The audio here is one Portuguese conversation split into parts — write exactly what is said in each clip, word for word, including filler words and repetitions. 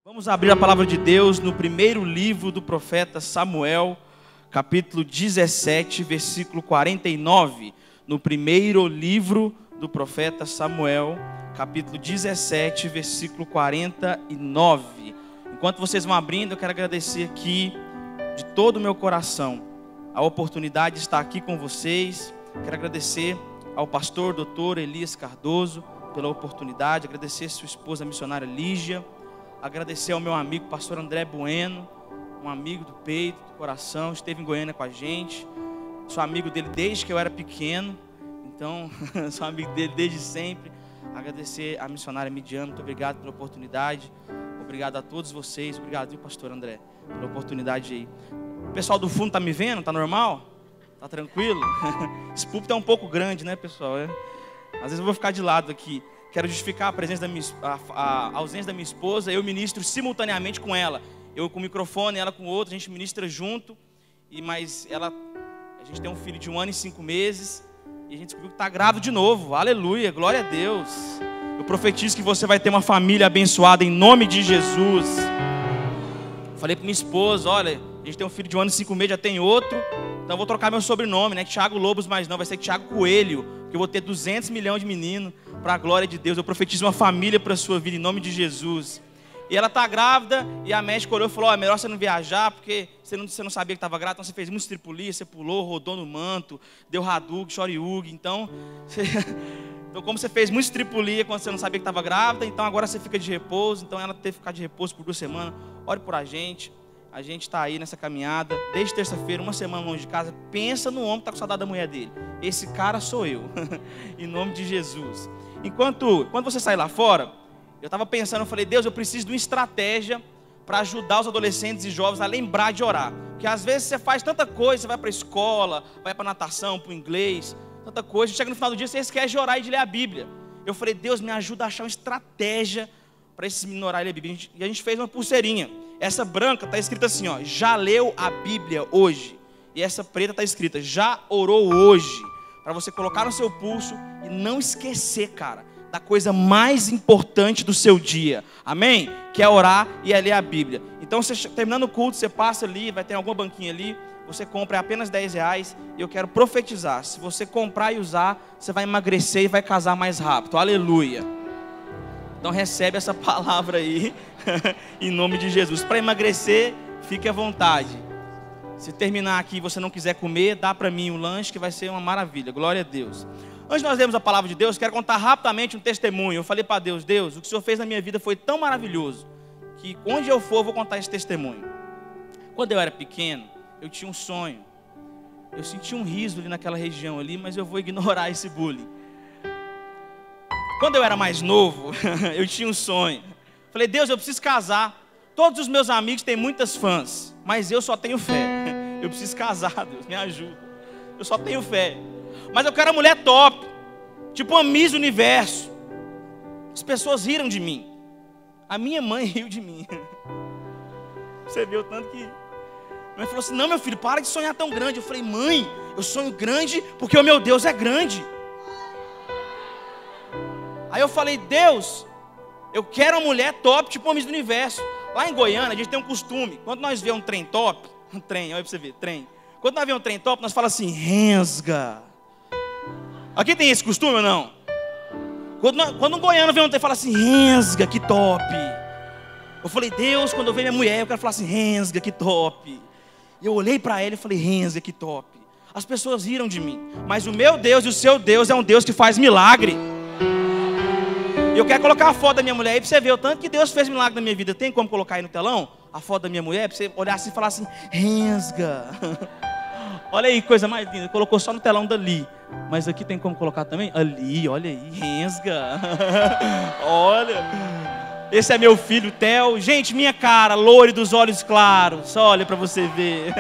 Vamos abrir a palavra de Deus no primeiro livro do profeta Samuel, capítulo dezessete, versículo quarenta e nove. No primeiro livro do profeta Samuel, capítulo dezessete, versículo quarenta e nove. Enquanto vocês vão abrindo, eu quero agradecer aqui de todo o meu coração a oportunidade de estar aqui com vocês. Quero agradecer ao pastor doutor Elias Cardoso pela oportunidade, agradecer a sua esposa a missionária Lígia, agradecer ao meu amigo pastor André Bueno, um amigo do peito, do coração, esteve em Goiânia com a gente. Sou amigo dele desde que eu era pequeno, então sou amigo dele desde sempre. Agradecer à missionária Midiana, muito obrigado pela oportunidade. Obrigado a todos vocês, obrigado, viu, pastor André, pela oportunidade aí. O pessoal do fundo tá me vendo? Tá normal? Tá tranquilo? Esse púlpito é um pouco grande, né, pessoal? É. Às vezes eu vou ficar de lado aqui. Quero justificar a presença da minha, a, a ausência da minha esposa. Eu ministro simultaneamente com ela. Eu com o microfone, ela com o outro. A gente ministra junto. E mas ela, a gente tem um filho de um ano e cinco meses. E a gente descobriu que está grávida de novo. Aleluia, glória a Deus. Eu profetizo que você vai ter uma família abençoada em nome de Jesus. Falei para minha esposa, olha, a gente tem um filho de um ano e cinco meses, já tem outro. Então eu vou trocar meu sobrenome, né? Thiago Lobos, mas não, vai ser Thiago Coelho. Porque eu vou ter duzentos milhões de meninos. Para a glória de Deus, eu profetizo uma família para a sua vida em nome de Jesus. E ela está grávida, e a médica olhou e falou: ó, é melhor você não viajar, porque você não, você não sabia que estava grávida, então você fez muita estripulia, você pulou, rodou no manto, deu Hadug, Shoryug, então, você... então como você fez muita estripulia quando você não sabia que estava grávida, então agora você fica de repouso. Então ela teve que ficar de repouso por duas semanas. Ore por a gente, a gente está aí nessa caminhada, desde terça-feira, uma semana longe de casa. Pensa no homem que está com saudade da mulher dele. Esse cara sou eu, em nome de Jesus. Enquanto, quando você sair lá fora, eu estava pensando, eu falei: Deus, eu preciso de uma estratégia para ajudar os adolescentes e jovens a lembrar de orar. Porque às vezes você faz tanta coisa, você vai para a escola, vai para a natação, para o inglês, tanta coisa, chega no final do dia, você esquece de orar e de ler a Bíblia. Eu falei: Deus, me ajuda a achar uma estratégia para esses meninos orarem e ler a Bíblia. E a gente fez uma pulseirinha. Essa branca está escrita assim, ó: já leu a Bíblia hoje? E essa preta está escrita: já orou hoje? Para você colocar no seu pulso e não esquecer, cara, da coisa mais importante do seu dia. Amém? Que é orar e é ler a Bíblia. Então, você, terminando o culto, você passa ali, vai ter alguma banquinha ali, você compra, é apenas dez reais. E eu quero profetizar: se você comprar e usar, você vai emagrecer e vai casar mais rápido. Aleluia. Então recebe essa palavra aí, em nome de Jesus. Para emagrecer, fique à vontade. Se terminar aqui e você não quiser comer, dá para mim um lanche que vai ser uma maravilha. Glória a Deus. Antes de nós lermos a palavra de Deus, quero contar rapidamente um testemunho. Eu falei para Deus: Deus, o que o Senhor fez na minha vida foi tão maravilhoso, que onde eu for, eu vou contar esse testemunho. Quando eu era pequeno, eu tinha um sonho. Eu senti um riso ali naquela região ali, mas eu vou ignorar esse bullying. Quando eu era mais novo, eu tinha um sonho. Falei: Deus, eu preciso casar. Todos os meus amigos têm muitas fãs, mas eu só tenho fé. Eu preciso casar, Deus, me ajuda. Eu só tenho fé. Mas eu quero uma mulher top, tipo uma Miss Universo. As pessoas riram de mim. A minha mãe riu de mim. Você viu o tanto que... Minha mãe falou assim: não, meu filho, para de sonhar tão grande. Eu falei: mãe, eu sonho grande porque o meu Deus é grande. Aí eu falei: Deus, eu quero uma mulher top, tipo uma Miss Universo. Lá em Goiânia, a gente tem um costume. Quando nós vemos um trem top, um trem, olha pra você ver, trem. Quando nós vemos um trem top, nós falamos assim: rensga. Aqui tem esse costume ou não? Quando, nós, quando um goiano vê um trem, fala assim: rensga, que top. Eu falei: Deus, quando eu ver minha mulher, eu quero falar assim: rensga, que top. E eu olhei para ela e falei: rensga, que top. As pessoas riram de mim, mas o meu Deus e o seu Deus é um Deus que faz milagre. Eu quero colocar a foto da minha mulher aí para você ver o tanto que Deus fez milagre na minha vida. Tem como colocar aí no telão a foto da minha mulher? Para você olhar assim e falar assim: rensga. Olha aí, coisa mais linda. Colocou só no telão dali. Mas aqui tem como colocar também? Ali, olha aí, rensga. Olha. Esse é meu filho, Theo. Gente, minha cara, loiro dos olhos claros. Só olha para você ver.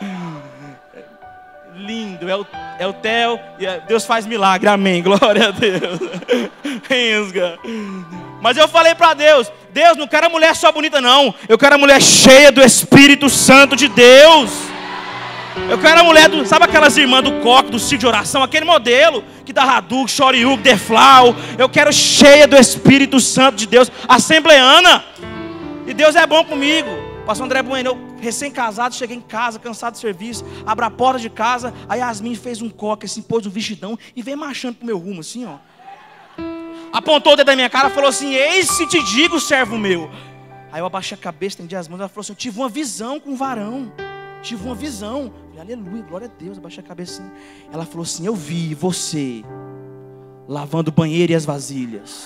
Lindo, é o, é o Theo. Deus faz milagre, amém, glória a Deus. Rensga. Mas eu falei para Deus: Deus, não quero a mulher só bonita não, eu quero a mulher cheia do Espírito Santo de Deus. Eu quero a mulher do... Sabe aquelas irmãs do coque, do ciclo de oração? Aquele modelo que dá Hadug, Shoryug, Deflau. Eu quero cheia do Espírito Santo de Deus. Assembleana. E Deus é bom comigo. Pastor André Bueno, eu recém-casado, cheguei em casa, cansado do serviço, abro a porta de casa, aí Yasmin fez um coque assim, pôs um vestidão e veio marchando pro meu rumo assim, ó. Apontou o dedo da minha cara e falou assim: eis se te digo, servo meu. Aí eu abaixei a cabeça, estendi as mãos, ela falou assim: eu tive uma visão com um varão. Tive uma visão. Eu falei, aleluia, glória a Deus. Abaixei a cabeça assim. Ela falou assim: eu vi você lavando o banheiro e as vasilhas.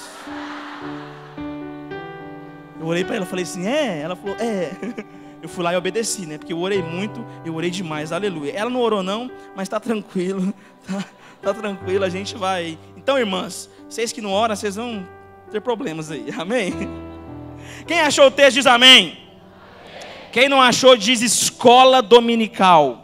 Eu olhei para ela e falei assim: é? Ela falou: é. Eu fui lá e obedeci, né? Porque eu orei muito, eu orei demais, aleluia. Ela não orou não, mas está tranquilo. Tá, tá tranquilo, a gente vai. Então, irmãs, vocês que não oram, vocês vão ter problemas aí, amém? Quem achou o texto diz amém. Quem não achou diz escola dominical.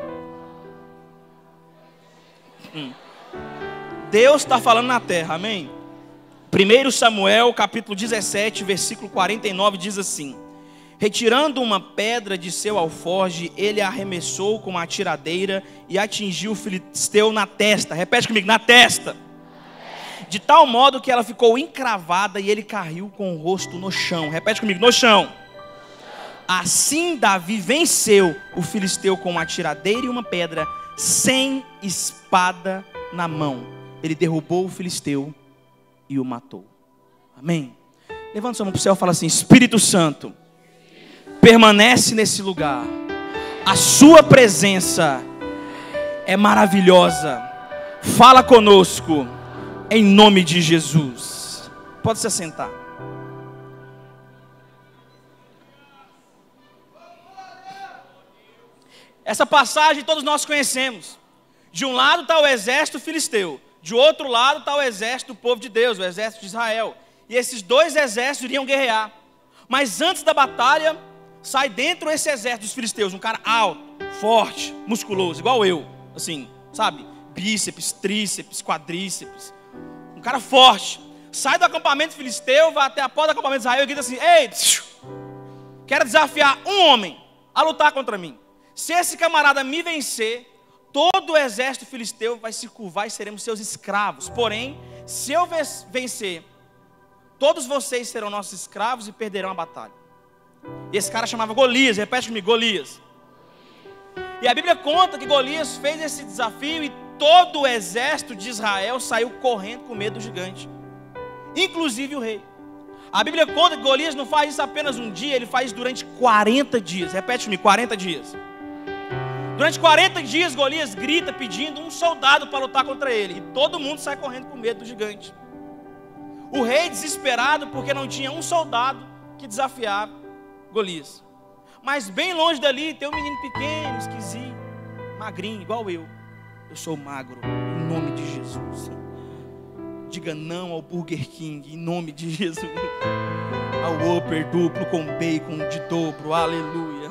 Hum. Deus está falando na terra, amém? primeiro Samuel, capítulo dezessete, versículo quarenta e nove, diz assim: retirando uma pedra de seu alforje, ele a arremessou com uma tiradeira e atingiu o filisteu na testa. Repete comigo: na testa. De tal modo que ela ficou encravada e ele caiu com o rosto no chão. Repete comigo: no chão. Assim Davi venceu o filisteu com uma tiradeira e uma pedra, sem espada na mão. Ele derrubou o filisteu e o matou. Amém? Levanta sua mão para o céu e fala assim: Espírito Santo, permanece nesse lugar. A sua presença é maravilhosa. Fala conosco, em nome de Jesus. Pode se assentar. Essa passagem todos nós conhecemos. De um lado está o exército filisteu, de outro lado está o exército do povo de Deus, o exército de Israel. E esses dois exércitos iriam guerrear. Mas antes da batalha, sai dentro desse exército dos filisteus um cara alto, forte, musculoso, igual eu, assim, sabe? Bíceps, tríceps, quadríceps. Um cara forte. Sai do acampamento filisteu, vai até a porta do acampamento de Israel e grita assim: ei, quero desafiar um homem a lutar contra mim. Se esse camarada me vencer, todo o exército filisteu vai se curvar e seremos seus escravos. Porém, se eu vencer, todos vocês serão nossos escravos e perderão a batalha. E esse cara chamava Golias. Repete comigo: Golias. E a Bíblia conta que Golias fez esse desafio e todo o exército de Israel saiu correndo com medo do gigante, inclusive o rei. A Bíblia conta que Golias não faz isso apenas um dia, ele faz durante quarenta dias. Repete comigo: quarenta dias. Durante quarenta dias Golias grita pedindo um soldado para lutar contra ele. E todo mundo sai correndo com medo do gigante. O rei desesperado porque não tinha um soldado que desafiava Golias. Mas bem longe dali tem um menino pequeno, esquisito, magrinho, igual eu. Eu sou magro, em nome de Jesus. Diga não ao Burger King, em nome de Jesus. Ao Whopper duplo com bacon de dobro, aleluia.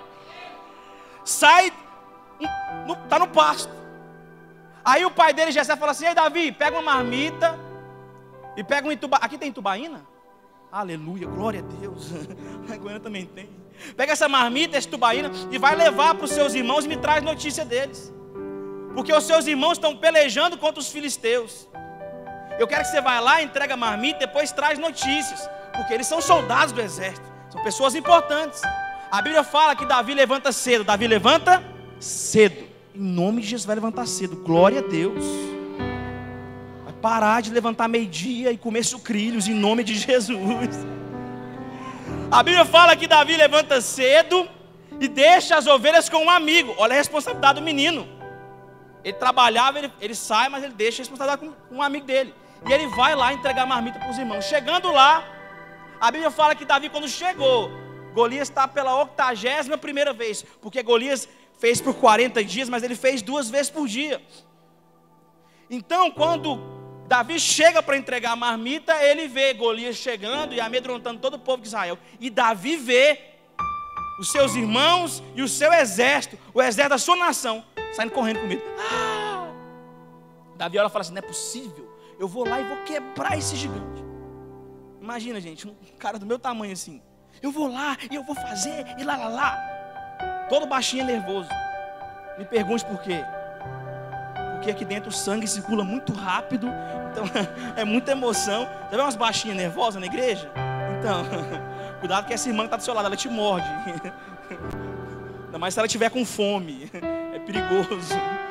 Sai, no, tá no pasto. Aí o pai dele, Jessé, fala assim: ei Davi, pega uma marmita e pega um ituba... Aqui tem tubaína? Aleluia, glória a Deus. A Goiânia também tem. Pega essa marmita, essa tubaína e vai levar para os seus irmãos e me traz notícia deles. Porque os seus irmãos estão pelejando contra os filisteus. Eu quero que você vá lá, entrega a marmita e depois traz notícias. Porque eles são soldados do exército, são pessoas importantes. A Bíblia fala que Davi levanta cedo. Davi levanta cedo. Em nome de Jesus vai levantar cedo. Glória a Deus. Vai parar de levantar meio-dia e comer sucrilhos em nome de Jesus. A Bíblia fala que Davi levanta cedo e deixa as ovelhas com um amigo. Olha a responsabilidade do menino. Ele trabalhava, ele, ele sai, mas ele deixa a responsabilidade com um amigo dele. E ele vai lá entregar a marmita para os irmãos. Chegando lá, a Bíblia fala que Davi, quando chegou, Golias está pela octagésima primeira vez, porque Golias fez por quarenta dias, mas ele fez duas vezes por dia. Então, quando Davi chega para entregar a marmita, ele vê Golias chegando e amedrontando todo o povo de Israel. E Davi vê os seus irmãos e o seu exército, o exército da sua nação, saindo correndo com medo. Ah! Davi olha e fala assim: não é possível, eu vou lá e vou quebrar esse gigante. Imagina, gente, um cara do meu tamanho assim. Eu vou lá e eu vou fazer e lá, lá, lá. Todo baixinho e nervoso. Me pergunte por quê. Porque aqui dentro o sangue circula muito rápido. Então é muita emoção. Já viu umas baixinhas nervosas na igreja? Então, Cuidado que essa irmã que está do seu lado, ela te morde. Ainda mais se ela estiver com fome. É perigoso.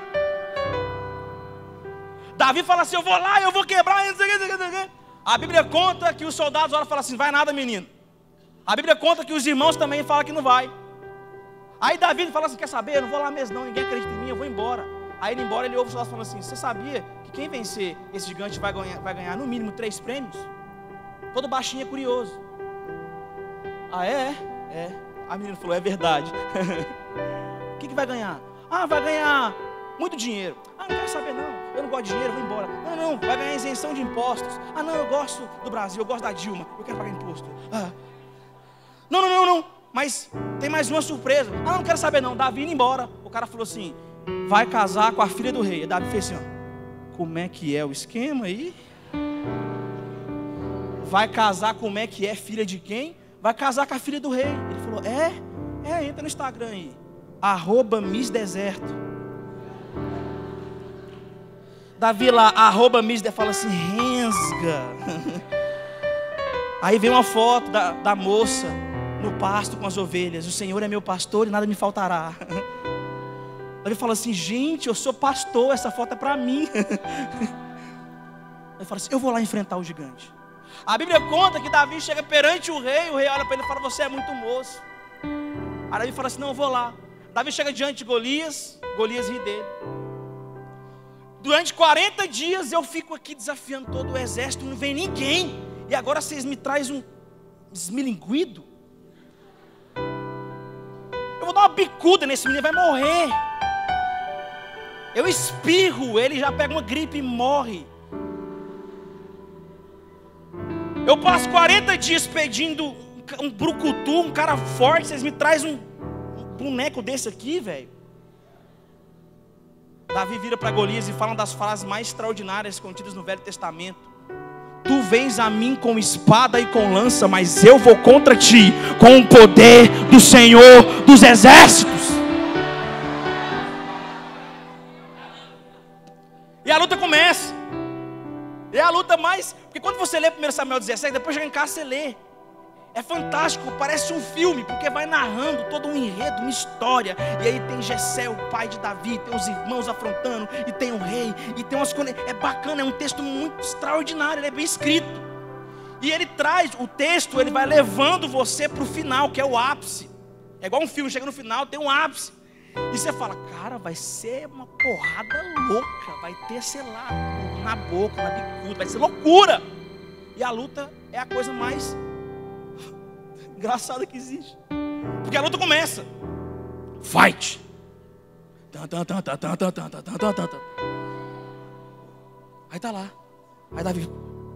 Davi fala assim, eu vou lá, eu vou quebrar. A Bíblia conta que os soldados olham e falam assim, vai nada, menino. A Bíblia conta que os irmãos também falam que não vai. Aí Davi fala assim, quer saber, eu não vou lá mesmo não, ninguém acredita em mim, eu vou embora. Aí ele embora, ele ouve os soldados falando assim, você sabia que quem vencer esse gigante vai ganhar, vai ganhar no mínimo três prêmios? Todo baixinho é curioso. Ah, é? É. A menina falou, é verdade. O que, que vai ganhar? Ah, vai ganhar muito dinheiro. Ah, não quero saber não, eu não gosto de dinheiro, vou embora. Não, não, vai ganhar isenção de impostos. Ah, não, eu gosto do Brasil, eu gosto da Dilma, eu quero pagar imposto. Ah. Não, não, não, não, mas tem mais uma surpresa. Ah, não quero saber não, Davi indo embora. O cara falou assim, vai casar com a filha do rei. E Davi fez assim, ó, como é que é o esquema aí? Vai casar como é que é filha de quem? Vai casar com a filha do rei. Ele falou, é? É, entra no Instagram aí, arroba Miss Deserto. Davi lá, arroba Miss Deserto, fala assim, rensga. Aí vem uma foto da, da moça no pasto com as ovelhas. O Senhor é meu pastor e nada me faltará. Davi fala assim, gente, eu sou pastor, essa foto é para mim. Ele fala assim, eu vou lá enfrentar o gigante. A Bíblia conta que Davi chega perante o rei, o rei olha para ele e fala, você é muito moço. Aí Davi fala assim, não, eu vou lá. Davi chega diante de Golias, Golias ri dele. Durante quarenta dias eu fico aqui desafiando todo o exército, não vem ninguém. E agora vocês me trazem um esmilinguido? Eu vou dar uma bicuda nesse menino, vai morrer. Eu espirro, ele já pega uma gripe e morre. Eu passo quarenta dias pedindo um brucutu, um cara forte, vocês me trazem um boneco desse aqui, velho. Davi vira para Golias e fala uma das frases mais extraordinárias contidas no Velho Testamento. Tu vens a mim com espada e com lança, mas eu vou contra ti com o poder do Senhor dos Exércitos. E a luta começa. É a luta mais... Porque quando você lê primeiro Samuel dezessete, depois chega em casa você lê. É fantástico, parece um filme, porque vai narrando todo um enredo, uma história. E aí tem Jessé, o pai de Davi, tem os irmãos afrontando, e tem o rei, e tem umas coisas. É bacana, é um texto muito extraordinário, ele é bem escrito. E ele traz, o texto, ele vai levando você para o final, que é o ápice. É igual um filme, chega no final, tem um ápice. E você fala, cara, vai ser uma porrada louca, vai ter, sei lá, na boca, na bicuda, vai ser loucura. E a luta é a coisa mais engraçada que existe. Porque a luta começa. Fight. Aí tá lá. Aí Davi.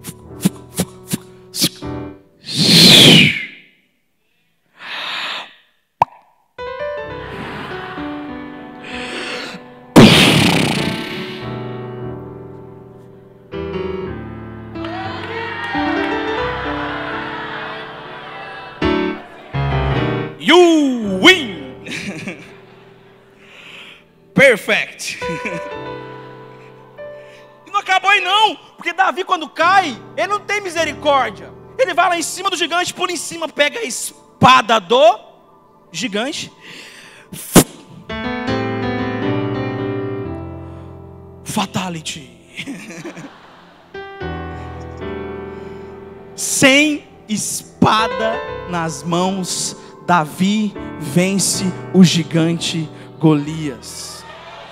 You win. Perfect. E não acabou aí não, porque Davi quando cai, ele não tem misericórdia. Ele vai lá em cima do gigante, por em cima, pega a espada do gigante. Fatality. Sem espada nas mãos, Davi vence o gigante Golias.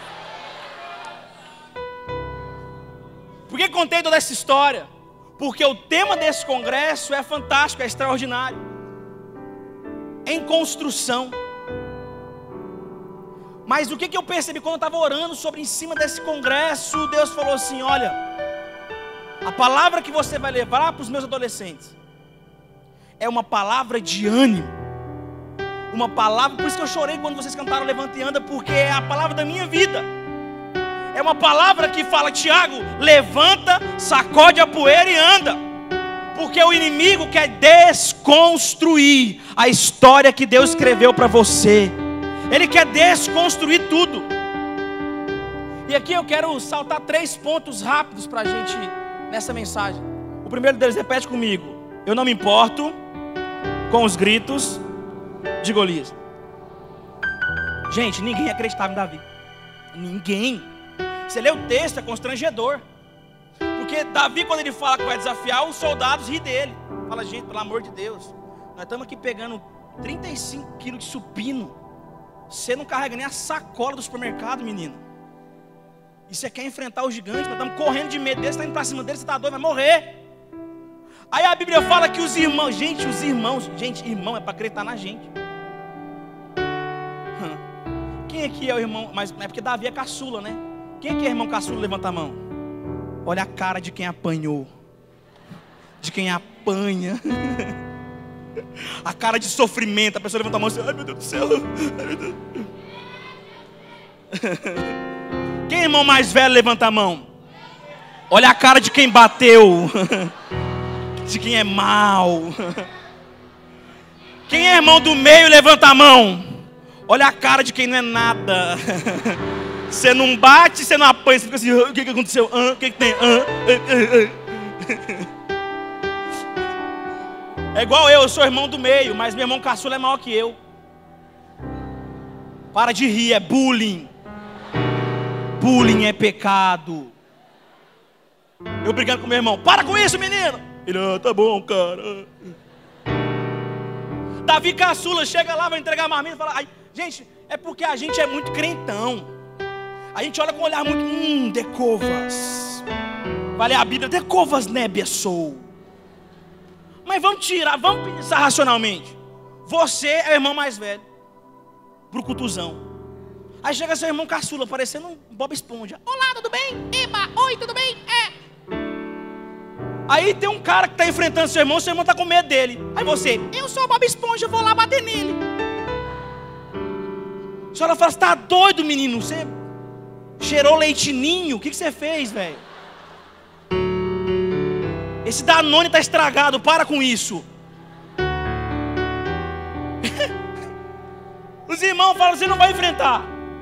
Por que contei toda essa história? Porque o tema desse congresso é fantástico, é extraordinário. Em construção. Mas o que, que eu percebi quando eu estava orando sobre em cima desse congresso? Deus falou assim, olha, a palavra que você vai levar para os meus adolescentes é uma palavra de ânimo. Uma palavra, por isso que eu chorei quando vocês cantaram Levanta e Anda, porque é a palavra da minha vida. É uma palavra que fala, Tiago, levanta, sacode a poeira e anda. Porque o inimigo quer desconstruir a história que Deus escreveu para você. Ele quer desconstruir tudo. E aqui eu quero saltar três pontos rápidos para a gente nessa mensagem. O primeiro deles, repete comigo. Eu não me importo com os gritos de Golias. Gente, ninguém acreditava em Davi. Ninguém. Você lê o texto, é constrangedor. Porque Davi, quando ele fala que vai desafiar, os soldados riem dele. Fala, gente, pelo amor de Deus, nós estamos aqui pegando trinta e cinco quilos de supino. Você não carrega nem a sacola do supermercado, menino. E você quer enfrentar o gigante, nós estamos correndo de medo dele, você está indo para cima dele, você está doido, vai morrer. Aí a Bíblia fala que os irmãos, gente, os irmãos, gente, irmão é para acreditar na gente. Quem aqui é o irmão, mas é porque Davi é caçula, né? Quem aqui é irmão caçula? Levanta a mão. Olha a cara de quem apanhou, de quem apanha. A cara de sofrimento. A pessoa levanta a mão e diz, ai meu Deus do céu, ai, meu Deus. Quem é irmão mais velho? Levanta a mão. Olha a cara de quem bateu, de quem é mal. Quem é irmão do meio? Levanta a mão. Olha a cara de quem não é nada. Você não bate, você não apanha, você fica assim, o que, que aconteceu? Ah, o que, que tem? Ah, ah, ah. É igual eu, eu sou irmão do meio, mas meu irmão caçula é maior que eu. Para de rir, é bullying. Bullying é pecado. Eu brigando com meu irmão, para com isso, menino. Ele, ah, tá bom, cara. Davi caçula, chega lá, vai entregar a marmita e fala, ai, gente, é porque a gente é muito crentão. A gente olha com um olhar muito, hum, decovas. Vale a Bíblia, decovas nébia sou. Mas vamos tirar, vamos pensar racionalmente. Você é o irmão mais velho, brucutuzão. Aí chega seu irmão caçula, parecendo um Bob Esponja. Olá, tudo bem? Eba, oi, tudo bem? É. Aí tem um cara que está enfrentando seu irmão, seu irmão está com medo dele. Aí você, eu sou o Bob Esponja, vou lá bater nele. A senhora fala, você está doido, menino? Você cheirou leitinho? O que, que você fez, velho? Esse Danone está estragado, para com isso. Os irmãos falam, você não vai enfrentar.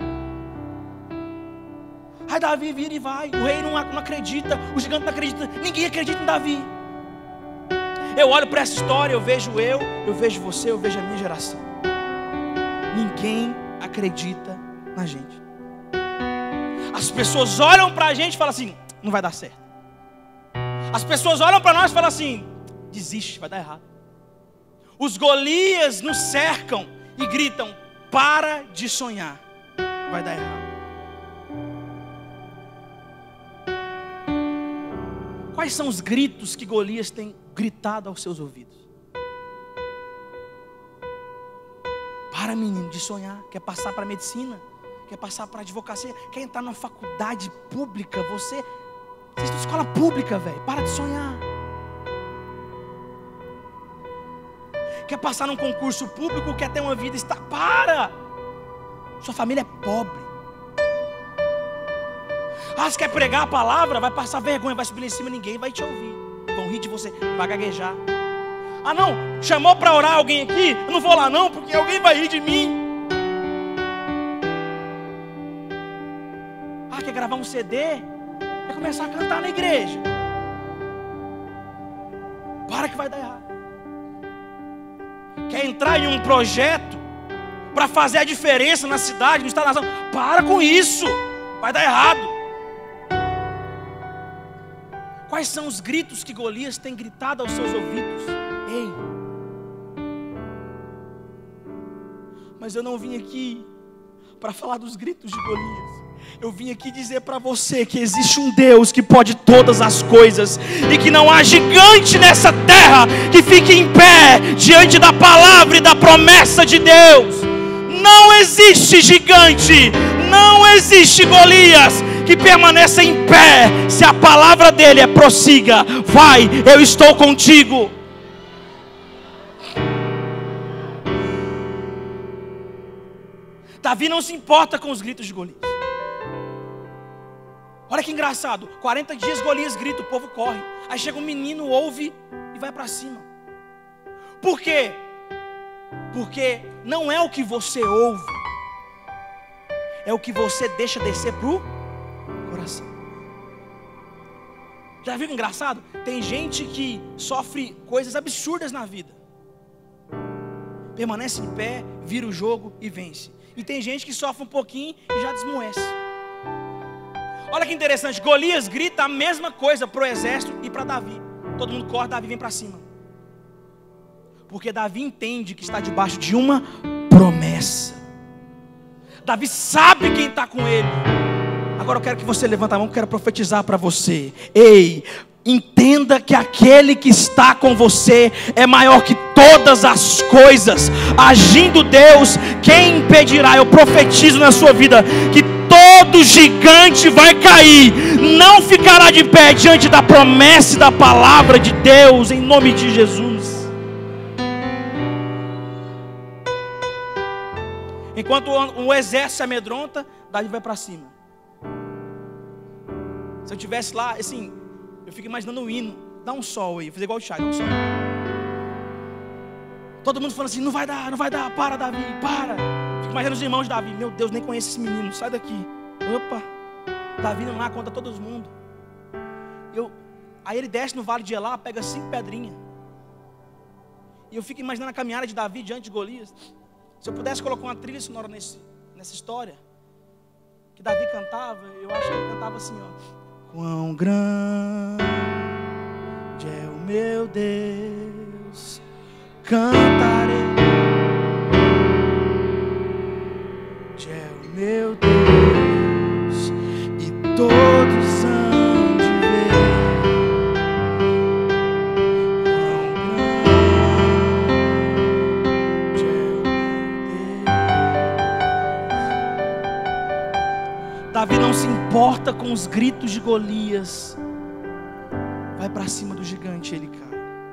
Aí Davi vira e vai. O rei não, não acredita, o gigante não acredita, ninguém acredita em Davi. Eu olho para essa história, eu vejo eu, eu vejo você, eu vejo a minha geração. Ninguém acredita na gente. As pessoas olham para a gente e falam assim, não vai dar certo. As pessoas olham para nós e falam assim, desiste, vai dar errado. Os Golias nos cercam e gritam, para de sonhar, vai dar errado. Quais são os gritos que Golias tem gritado aos seus ouvidos? Para, menino, de sonhar. Quer passar para a medicina? Quer passar para a advocacia? Quer entrar numa faculdade pública? Você, você está na escola pública, velho. Para de sonhar. Quer passar num concurso público? Quer ter uma vida estável? Para! Sua família é pobre. Ah, você quer pregar a palavra? Vai passar vergonha, vai subir lá em cima, ninguém vai te ouvir. Vão rir de você, vai gaguejar. Ah não, chamou para orar alguém aqui? Eu não vou lá não, porque alguém vai rir de mim. Ah, quer gravar um C D? Quer começar a cantar na igreja? Para que vai dar errado. Quer entrar em um projeto para fazer a diferença na cidade, no estado, na nação? Para com isso, vai dar errado. Quais são os gritos que Golias tem gritado aos seus ouvidos? Ei, mas eu não vim aqui para falar dos gritos de Golias. Eu vim aqui dizer para você que existe um Deus que pode todas as coisas e que não há gigante nessa terra que fique em pé diante da palavra e da promessa de Deus. Não existe gigante, não existe Golias que permaneça em pé se a palavra dele é prossiga. Vai, eu estou contigo. Davi não se importa com os gritos de Golias. Olha que engraçado, quarenta dias Golias grita, o povo corre. Aí chega um menino, ouve e vai para cima. Por quê? Porque não é o que você ouve, é o que você deixa descer pro coração. Já viu que engraçado? Tem gente que sofre coisas absurdas na vida. permanece em pé, vira o jogo e vence. E tem gente que sofre um pouquinho e já desmoece. Olha que interessante, Golias grita a mesma coisa para o exército e para Davi. Todo mundo corre, Davi vem para cima. Porque Davi entende que está debaixo de uma promessa. Davi sabe quem está com ele. Agora eu quero que você levante a mão, que eu quero profetizar para você. Ei, entenda que aquele que está com você é maior que todas as coisas. Agindo Deus, quem impedirá? Eu profetizo na sua vida que todo gigante vai cair, não ficará de pé diante da promessa e da palavra de Deus, em nome de Jesus. Enquanto o exército se amedronta, Davi vai para cima. Se eu estivesse lá, assim, eu fico imaginando um hino. Dá um sol aí, fazer igual o Thiago, dá um sol. Todo mundo falando assim, não vai dar, não vai dar, para Davi, para. Fico imaginando os irmãos de Davi, meu Deus, nem conheço esse menino, sai daqui. Opa, Davi não lá, conta todo mundo. Eu, aí ele desce no vale de Elá, pega cinco pedrinhas. E eu fico imaginando a caminhada de Davi diante de Golias. Se eu pudesse colocar uma trilha sonora nesse, nessa história, que Davi cantava, eu acho que ele cantava assim, ó. Quão grande é o meu Deus, cantarei. É o meu Deus, e todos hão de ver. Quão grande é o meu Deus. Davi não se importa com os gritos de Golias. Vai para cima do gigante, ele cai.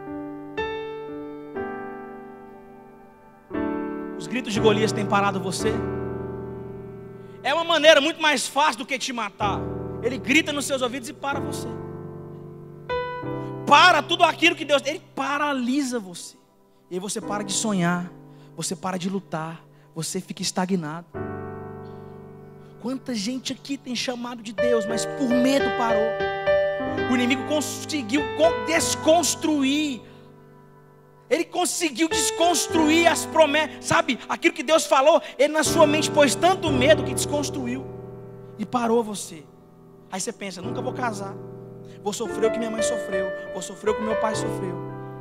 Os gritos de Golias têm parado você? É uma maneira muito mais fácil do que te matar. Ele grita nos seus ouvidos e para você. Para tudo aquilo que Deus... Ele paralisa você. E aí você para de sonhar. Você para de lutar. Você fica estagnado. Quanta gente aqui tem chamado de Deus, mas por medo parou. O inimigo conseguiu desconstruir. Ele conseguiu desconstruir as promessas. Sabe, aquilo que Deus falou, ele na sua mente pôs tanto medo que desconstruiu. E parou você. Aí você pensa, nunca vou casar. Vou sofrer o que minha mãe sofreu. Vou sofrer o que meu pai sofreu.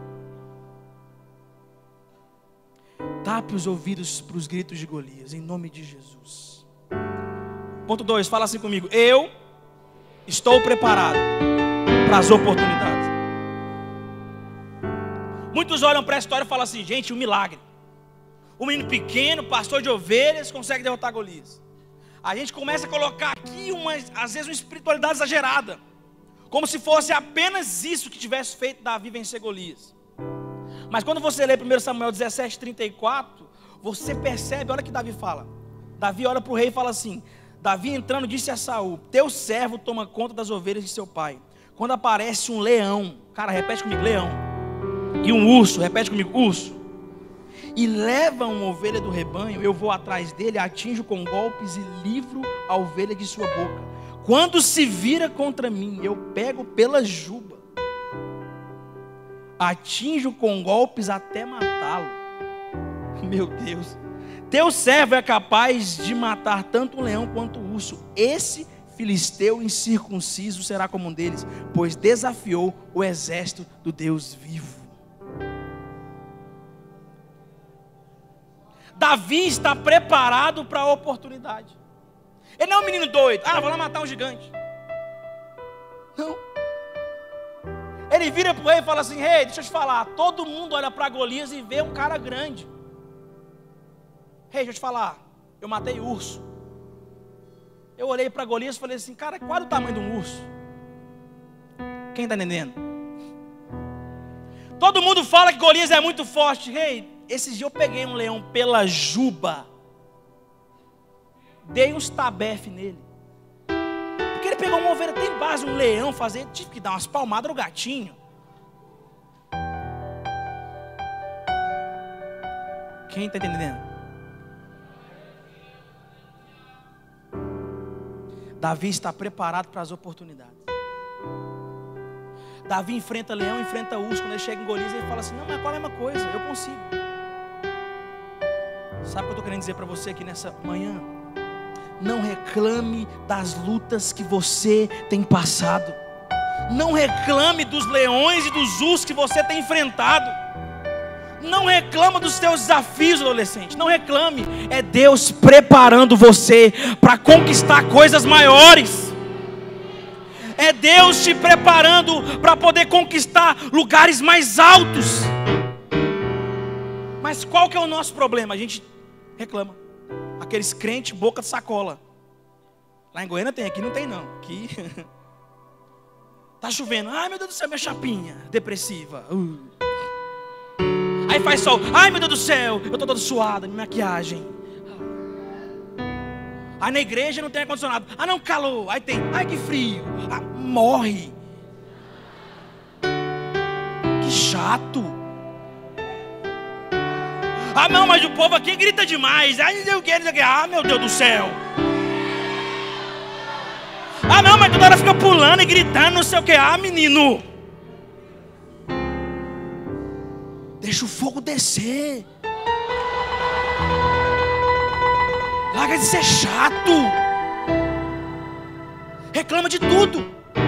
Tape os ouvidos para os gritos de Golias, em nome de Jesus. Ponto dois, fala assim comigo. Eu estou preparado para as oportunidades. Muitos olham para a história e falam assim, gente, um milagre. Um menino pequeno, pastor de ovelhas, consegue derrotar Golias. A gente começa a colocar aqui, uma, às vezes, uma espiritualidade exagerada. Como se fosse apenas isso que tivesse feito Davi vencer Golias. Mas quando você lê primeiro Samuel dezessete, trinta e quatro, você percebe, olha o que Davi fala. Davi olha para o rei e fala assim, Davi entrando disse a Saul, teu servo toma conta das ovelhas de seu pai. Quando aparece um leão, cara, repete comigo, leão. E um urso, repete comigo, urso. E leva uma ovelha do rebanho, eu vou atrás dele, atinjo com golpes e livro a ovelha de sua boca. Quando se vira contra mim, eu pego pela juba, atinjo com golpes até matá-lo. Meu Deus. Teu servo é capaz de matar tanto um leão quanto o urso. Esse filisteu incircunciso será como um deles, pois desafiou o exército do Deus vivo. Davi está preparado para a oportunidade. Ele não é um menino doido. Ah, vou lá matar um gigante. Não. Ele vira para o rei e fala assim, rei, deixa eu te falar. Todo mundo olha para Golias e vê um cara grande. Rei, deixa eu te falar. Eu matei urso. Eu olhei para Golias e falei assim, cara, qual é o tamanho de um urso? Quem está entendendo? Todo mundo fala que Golias é muito forte. Rei, esses dias eu peguei um leão pela juba. Dei uns tabefe nele. Porque ele pegou uma ovelha, tem base, um leão, fazer, tive que dar umas palmadas no gatinho. Quem está entendendo? Davi está preparado para as oportunidades. Davi enfrenta leão, enfrenta urso. Quando ele chega em Golias, ele fala assim, não, mas qual é a mesma coisa? Eu consigo. Sabe o que eu estou querendo dizer para você aqui nessa manhã? Não reclame das lutas que você tem passado. Não reclame dos leões e dos ursos que você tem enfrentado. Não reclama dos teus desafios, adolescente. Não reclame. É Deus preparando você para conquistar coisas maiores. É Deus te preparando para poder conquistar lugares mais altos. Mas qual que é o nosso problema? A gente reclama. Aqueles crentes boca de sacola. Lá em Goiânia tem, aqui não tem não. Aqui tá chovendo. Ai meu Deus do céu, minha chapinha depressiva. Uh. Aí faz sol. Ai meu Deus do céu, eu tô toda suada, minha maquiagem. Aí na igreja não tem ar-condicionado. Ah não, calor. Aí tem, ai que frio. Ah, morre. Que chato. Ah não, mas o povo aqui grita demais. Ai eu quero, ah meu Deus do céu. Ah não, mas toda hora fica pulando e gritando, não sei o que. Ah menino, deixa o fogo descer. Larga de ser chato. Reclama de tudo.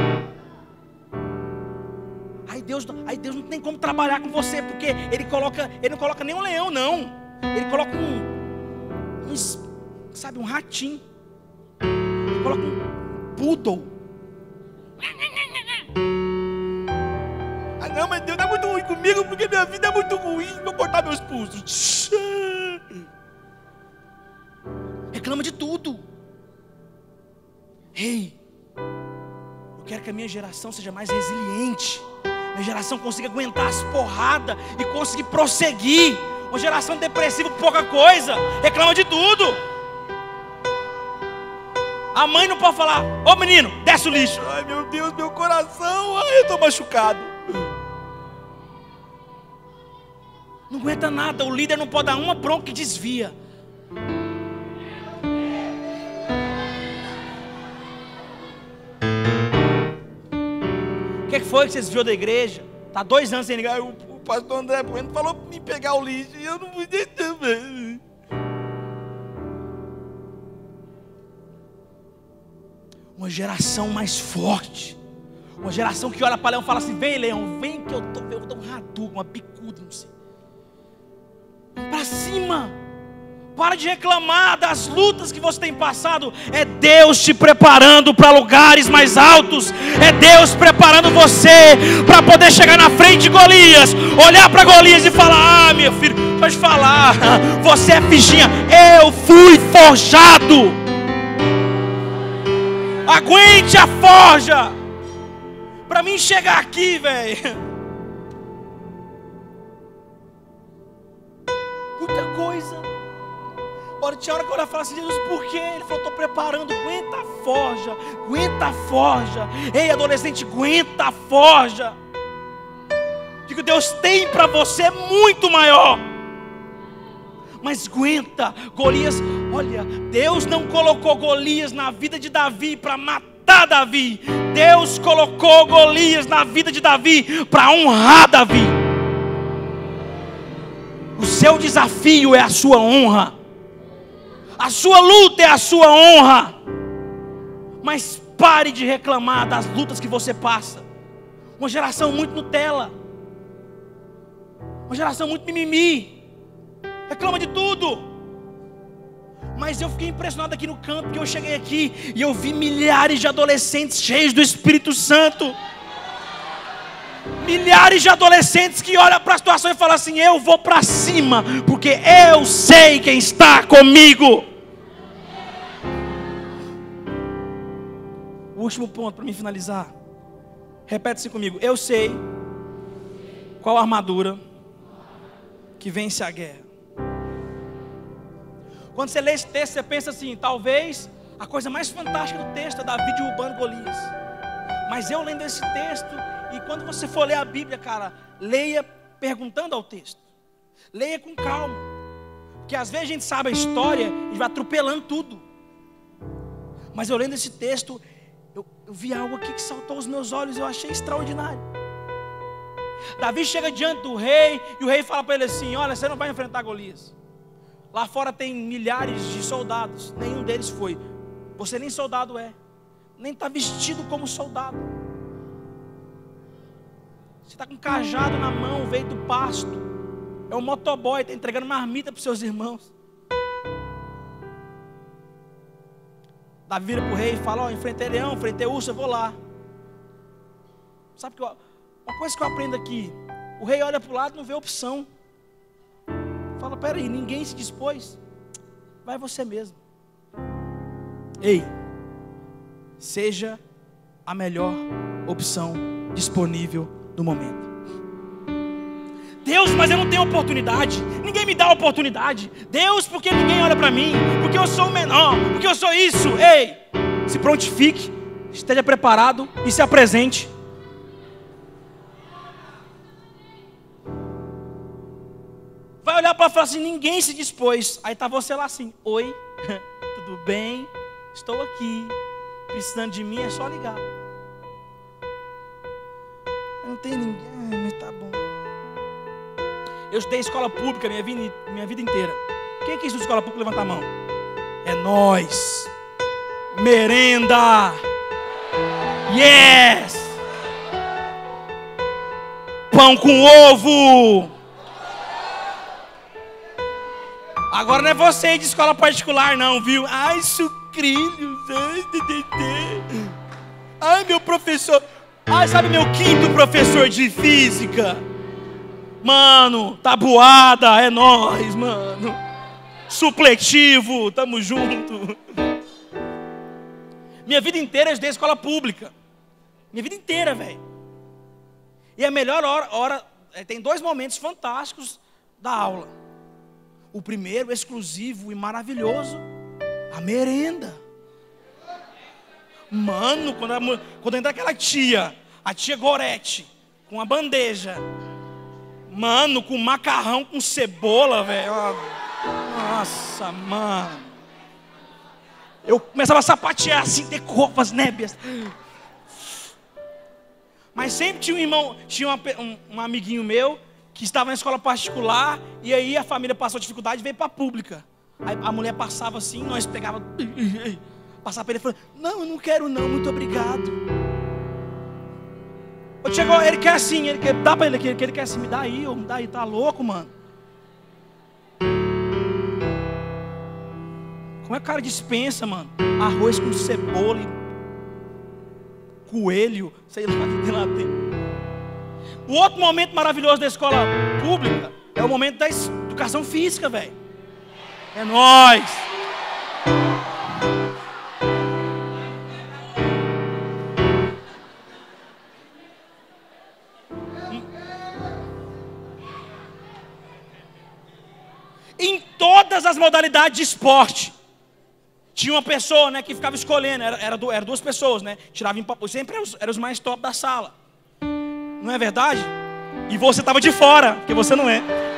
Aí Deus, aí Deus não tem como trabalhar com você, porque Ele coloca, Ele não coloca nem um leão não. Ele coloca um, um sabe, um ratinho. Ele coloca um poodle. Ah não, mas Deus é muito ruim comigo, porque minha vida é muito ruim. Vou cortar meus pulsos. Reclama de tudo. Ei, eu quero que a minha geração seja mais resiliente. Minha geração consiga aguentar as porradas e conseguir prosseguir. Uma geração depressiva com pouca coisa, reclama de tudo. A mãe não pode falar: ô menino, desce o lixo. Ai meu Deus, meu coração, ai eu estou machucado. Não aguenta nada, o líder não pode dar uma bronca que desvia. O que foi que você desviou da igreja? Está dois anos sem ligar. O, o pastor André Bueno falou para mim pegar o lixo e eu não fui também. Uma geração mais forte. Uma geração que olha para Leão e fala assim: vem Leão, vem que eu, tô, eu vou dar um radu, uma bicuda, não sei. Vamos para cima. Para de reclamar das lutas que você tem passado. É Deus te preparando para lugares mais altos. É Deus preparando você para poder chegar na frente de Golias, olhar para Golias e falar: ah meu filho, deixa eu te falar, você é fichinha, eu fui forjado. Aguente a forja. Para mim chegar aqui, velho, muita coisa. Agora tinha hora que eu olhava e falava assim: Jesus, por quê? Ele falou: estou preparando, aguenta a forja, aguenta a forja. Ei adolescente, aguenta a forja. O que Deus tem para você é muito maior. Mas aguenta. Golias, olha, Deus não colocou Golias na vida de Davi para matar Davi. Deus colocou Golias na vida de Davi para honrar Davi. O seu desafio é a sua honra. A sua luta é a sua honra. Mas pare de reclamar das lutas que você passa. Uma geração muito Nutella. Uma geração muito mimimi. Reclama de tudo. Mas eu fiquei impressionado aqui no campo, porque eu cheguei aqui e eu vi milhares de adolescentes cheios do Espírito Santo. Milhares de adolescentes que olham para a situação e falam assim: eu vou para cima, porque eu sei quem está comigo. O último ponto para mim finalizar. Repete-se comigo: eu sei qual armadura que vence a guerra. Quando você lê esse texto, você pensa assim: talvez a coisa mais fantástica do texto é Davi derrubando Golias. Mas eu lendo esse texto, e quando você for ler a Bíblia, cara, leia perguntando ao texto. Leia com calma. Porque às vezes a gente sabe a história e vai atropelando tudo. Mas eu lendo esse texto, eu, eu vi algo aqui que saltou aos meus olhos e eu achei extraordinário. Davi chega diante do rei e o rei fala para ele assim: olha, você não vai enfrentar Golias. Lá fora tem milhares de soldados, nenhum deles foi. Você nem soldado é, nem está vestido como soldado. Você está com um cajado na mão, veio do pasto. É um motoboy, está entregando marmita para os seus irmãos. Davi vira para o rei e fala: ó, enfrentei leão, enfrentei urso, eu vou lá. Sabe que eu, uma coisa que eu aprendo aqui, o rei olha para o lado e não vê opção. Fala: peraí, ninguém se dispôs, vai você mesmo. Ei, seja a melhor opção disponível no momento. Deus, mas eu não tenho oportunidade, ninguém me dá oportunidade. Deus, porque ninguém olha para mim, porque eu sou o menor, porque eu sou isso. Ei, se prontifique, esteja preparado e se apresente. Vai olhar para falar assim: ninguém se dispôs. Aí tá você lá assim: oi, tudo bem? Estou aqui, precisando de mim, é só ligar. Não tem ninguém, mas tá bom. Eu estudei escola pública minha vida, minha vida inteira. Quem que estuda escola pública, levanta a mão. É nós. Merenda. Yes. Pão com ovo. Agora não é você de escola particular não, viu? Ai, sucrilhos. Ai, dedê. Ai, meu professor. Ai, sabe meu quinto professor de física? Mano, tabuada, é nóis, mano. Supletivo, tamo junto. Minha vida inteira eu estudei escola pública. Minha vida inteira, velho. E a melhor hora, hora, tem dois momentos fantásticos da aula. O primeiro, exclusivo e maravilhoso, a merenda. Mano, quando, a, quando entra aquela tia, a tia Gorete, com a bandeja, mano, com macarrão com cebola, velho. Nossa, mano. Eu começava a sapatear assim, ter copas nébias. Mas sempre tinha um irmão, tinha uma, um, um amiguinho meu que estava na escola particular, e aí a família passou dificuldade e veio para a pública. Aí a mulher passava assim, nós pegava, passava para ele e falava: não, eu não quero não, muito obrigado. Eu chegou, ele quer assim, ele quer, dá para ele aqui, ele quer assim, me dá aí, me dá aí, tá louco, mano? Como é que o cara dispensa, mano? Arroz com cebola e coelho, sei lá o que tem lá dentro. O outro momento maravilhoso da escola pública é o momento da educação física, velho. É nóis. Em todas as modalidades de esporte, tinha uma pessoa, né, que ficava escolhendo. Era, era, era duas pessoas, né? Tirava em papo, sempre eram os, eram os mais top da sala. Não é verdade? E você estava de fora, porque você não é.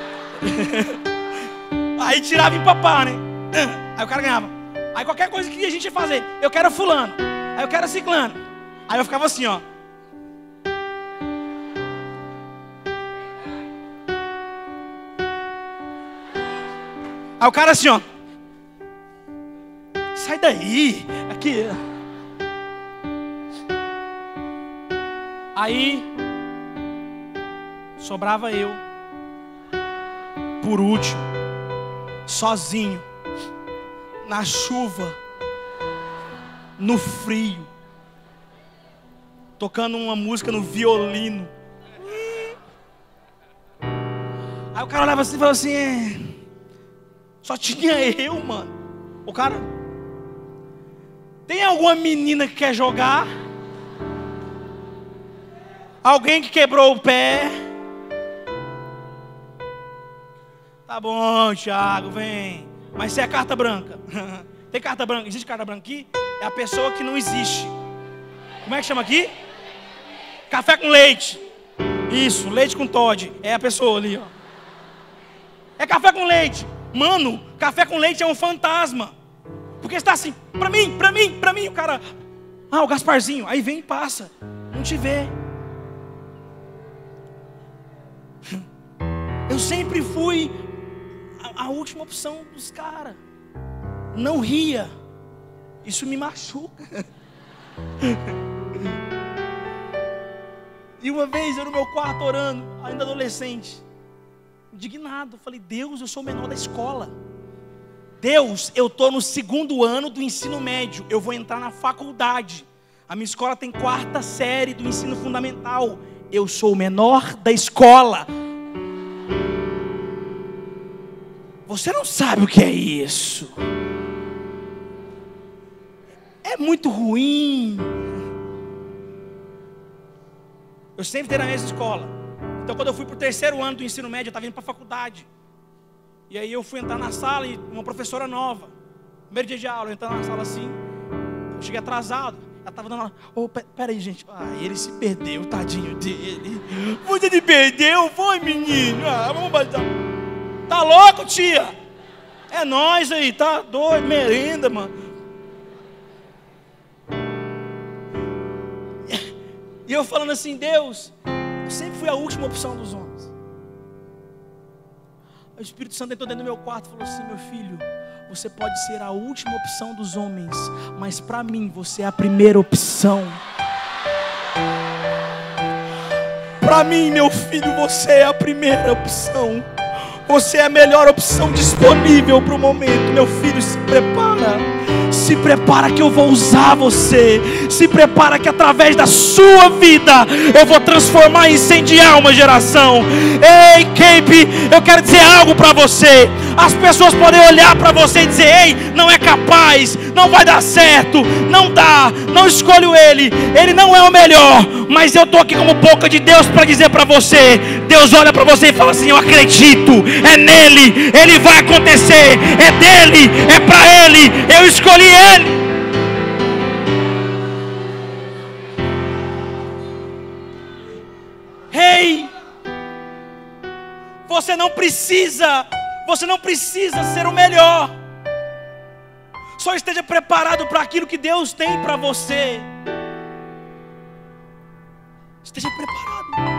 Aí tirava em papá, né? Aí o cara ganhava. Aí qualquer coisa que a gente ia fazer, eu quero fulano, aí eu quero ciclano. Aí eu ficava assim, ó. Aí o cara assim, ó. Sai daí, aqui. Aí sobrava eu, por último, sozinho, na chuva, no frio, tocando uma música no violino. Aí o cara olhava assim e falava assim: é, só tinha eu, mano. O cara: tem alguma menina que quer jogar? Alguém que quebrou o pé? Tá bom, Thiago, vem. Mas você é carta branca. Tem carta branca? Existe carta branca aqui? É a pessoa que não existe. Como é que chama aqui? Café com leite. Isso, leite com Toddy. É a pessoa ali, ó. É café com leite. Mano, café com leite é um fantasma. Porque está assim, pra mim, pra mim, pra mim. O cara, ah, o Gasparzinho. Aí vem e passa, não te vê. Eu sempre fui a última opção dos caras. Não ria. Isso me machuca. E uma vez eu no meu quarto orando, ainda adolescente, indignado, falei: Deus, eu sou o menor da escola. Deus, eu estou no segundo ano do ensino médio, eu vou entrar na faculdade. A minha escola tem quarta série do ensino fundamental. Eu sou o menor da escola. Você não sabe o que é isso. É muito ruim. Eu sempre estudei na mesma escola. Então quando eu fui para o terceiro ano do ensino médio, eu estava indo para a faculdade. E aí eu fui entrar na sala e uma professora nova. Primeiro dia de aula, eu entrar na sala assim. Eu cheguei atrasado. Ela estava dando... Oh, peraí, gente. Ah, ele se perdeu, tadinho dele. Você se perdeu? Foi, menino? Ah, vamos baixar. Tá louco, tia? É nós aí, tá doido, merenda, mano. E eu falando assim: Deus, eu sempre fui a última opção dos homens. O Espírito Santo entrou dentro do meu quarto e falou assim: meu filho, você pode ser a última opção dos homens, mas para mim você é a primeira opção. Para mim, meu filho, você é a primeira opção. Você é a melhor opção disponível para o momento. Meu filho, se prepara. Se prepara que eu vou usar você. Se prepara que através da sua vida eu vou transformar e incendiar uma geração. Ei, Cape, eu quero dizer algo para você. As pessoas podem olhar para você e dizer: ei, não é capaz, não vai dar certo, não dá, não escolho ele, ele não é o melhor. Mas eu estou aqui como boca de Deus para dizer para você: Deus olha para você e fala assim: eu acredito, é nele, ele vai acontecer, é dele, é para ele, eu escolhi ele. Ei, você não precisa, você não precisa ser o melhor. Só esteja preparado para aquilo que Deus tem para você. Esteja preparado.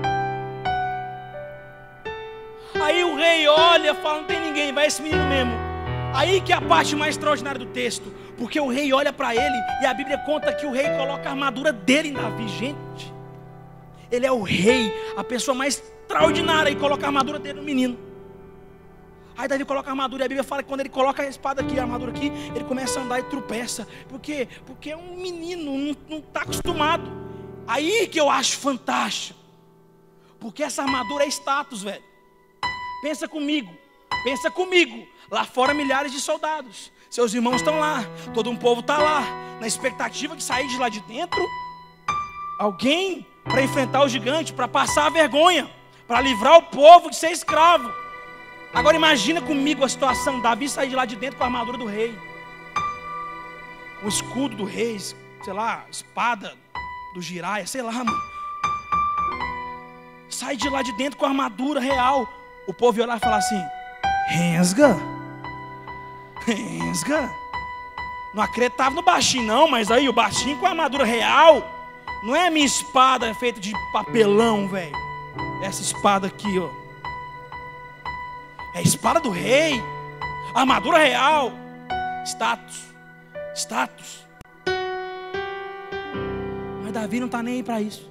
Aí o rei olha e fala: não tem ninguém, vai esse menino mesmo. Aí que é a parte mais extraordinária do texto. Porque o rei olha para ele e a Bíblia conta que o rei coloca a armadura dele em Davi. Gente, ele é o rei, a pessoa mais extraordinária, e coloca a armadura dele no menino. Aí Davi coloca a armadura, e a Bíblia fala que quando ele coloca a espada aqui, a armadura aqui, ele começa a andar e tropeça. Por quê? Porque é um menino, não está acostumado. Aí que eu acho fantástico. Porque essa armadura é status, velho. Pensa comigo, pensa comigo. Lá fora milhares de soldados, seus irmãos estão lá, todo um povo está lá, na expectativa de sair de lá de dentro alguém para enfrentar o gigante, para passar a vergonha, para livrar o povo de ser escravo. Agora imagina comigo a situação: Davi sair de lá de dentro com a armadura do rei, o escudo do rei, sei lá, espada do Jiraya, sei lá, mano. Sai de lá de dentro com a armadura real. O povo ia lá e falar assim: Rensga, Rensga, não acreditava no baixinho não, mas aí o baixinho com a armadura real. Não é a minha espada feita de papelão, velho. Essa espada aqui, ó, é a espada do rei, armadura real. Status, status. Mas Davi não está nem aí para isso.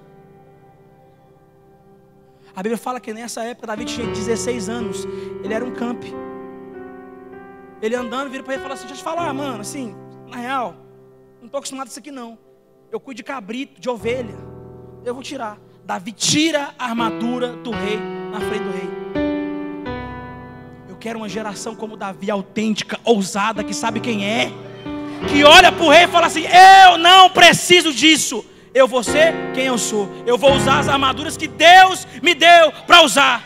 A Bíblia fala que nessa época Davi tinha dezesseis anos. Ele era um camp. Ele andando, vira para ele e fala assim: deixa eu te falar, mano, assim, na real, não estou acostumado a isso aqui não. Eu cuido de cabrito, de ovelha. Eu vou tirar. Davi tira a armadura do rei na frente do rei. Eu quero uma geração como Davi, autêntica, ousada, que sabe quem é, que olha para o rei e fala assim: eu não preciso disso. Eu vou ser quem eu sou. Eu vou usar as armaduras que Deus me deu para usar.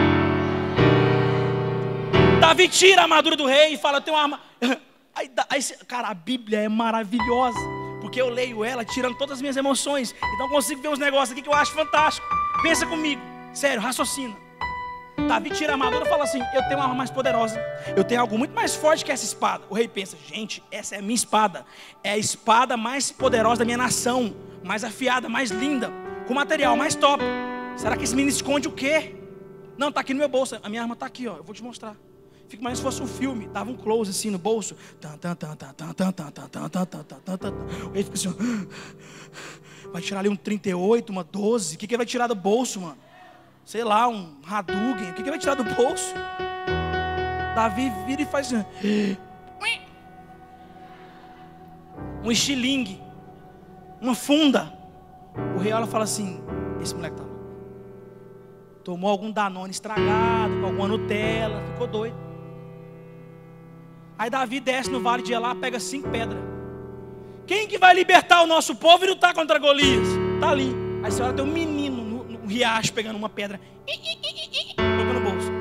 Davi tira a armadura do rei e fala: eu tenho uma arma. Aí, aí, cara, a Bíblia é maravilhosa, porque eu leio ela tirando todas as minhas emoções. Então eu consigo ver uns negócios aqui que eu acho fantástico. Pensa comigo, sério, raciocina. Davi tira a armadura e fala assim: eu tenho uma arma mais poderosa, eu tenho algo muito mais forte que essa espada. O rei pensa: gente, essa é a minha espada, é a espada mais poderosa da minha nação, mais afiada, mais linda, com material mais top. Será que esse menino esconde o quê? Não, está aqui no meu bolso, a minha arma está aqui, ó, eu vou te mostrar. Fica mais se fosse um filme. Dava um close assim no bolso. Ele fica assim, vai tirar ali um trinta e oito, uma doze. O que que ele vai tirar do bolso, mano? Sei lá, um Hadouken. O que que ele vai tirar do bolso? Davi vira e faz assim, um estilingue, uma funda. O rei olha e fala assim, esse moleque tá louco. Tomou algum Danone estragado, com alguma Nutella, ficou doido. Aí Davi desce no vale de Elá, pega cinco pedras. Quem que vai libertar o nosso povo e lutar contra Golias? Tá ali. Aí você olha, tem um menino no, no riacho pegando uma pedra, colocando no bolso.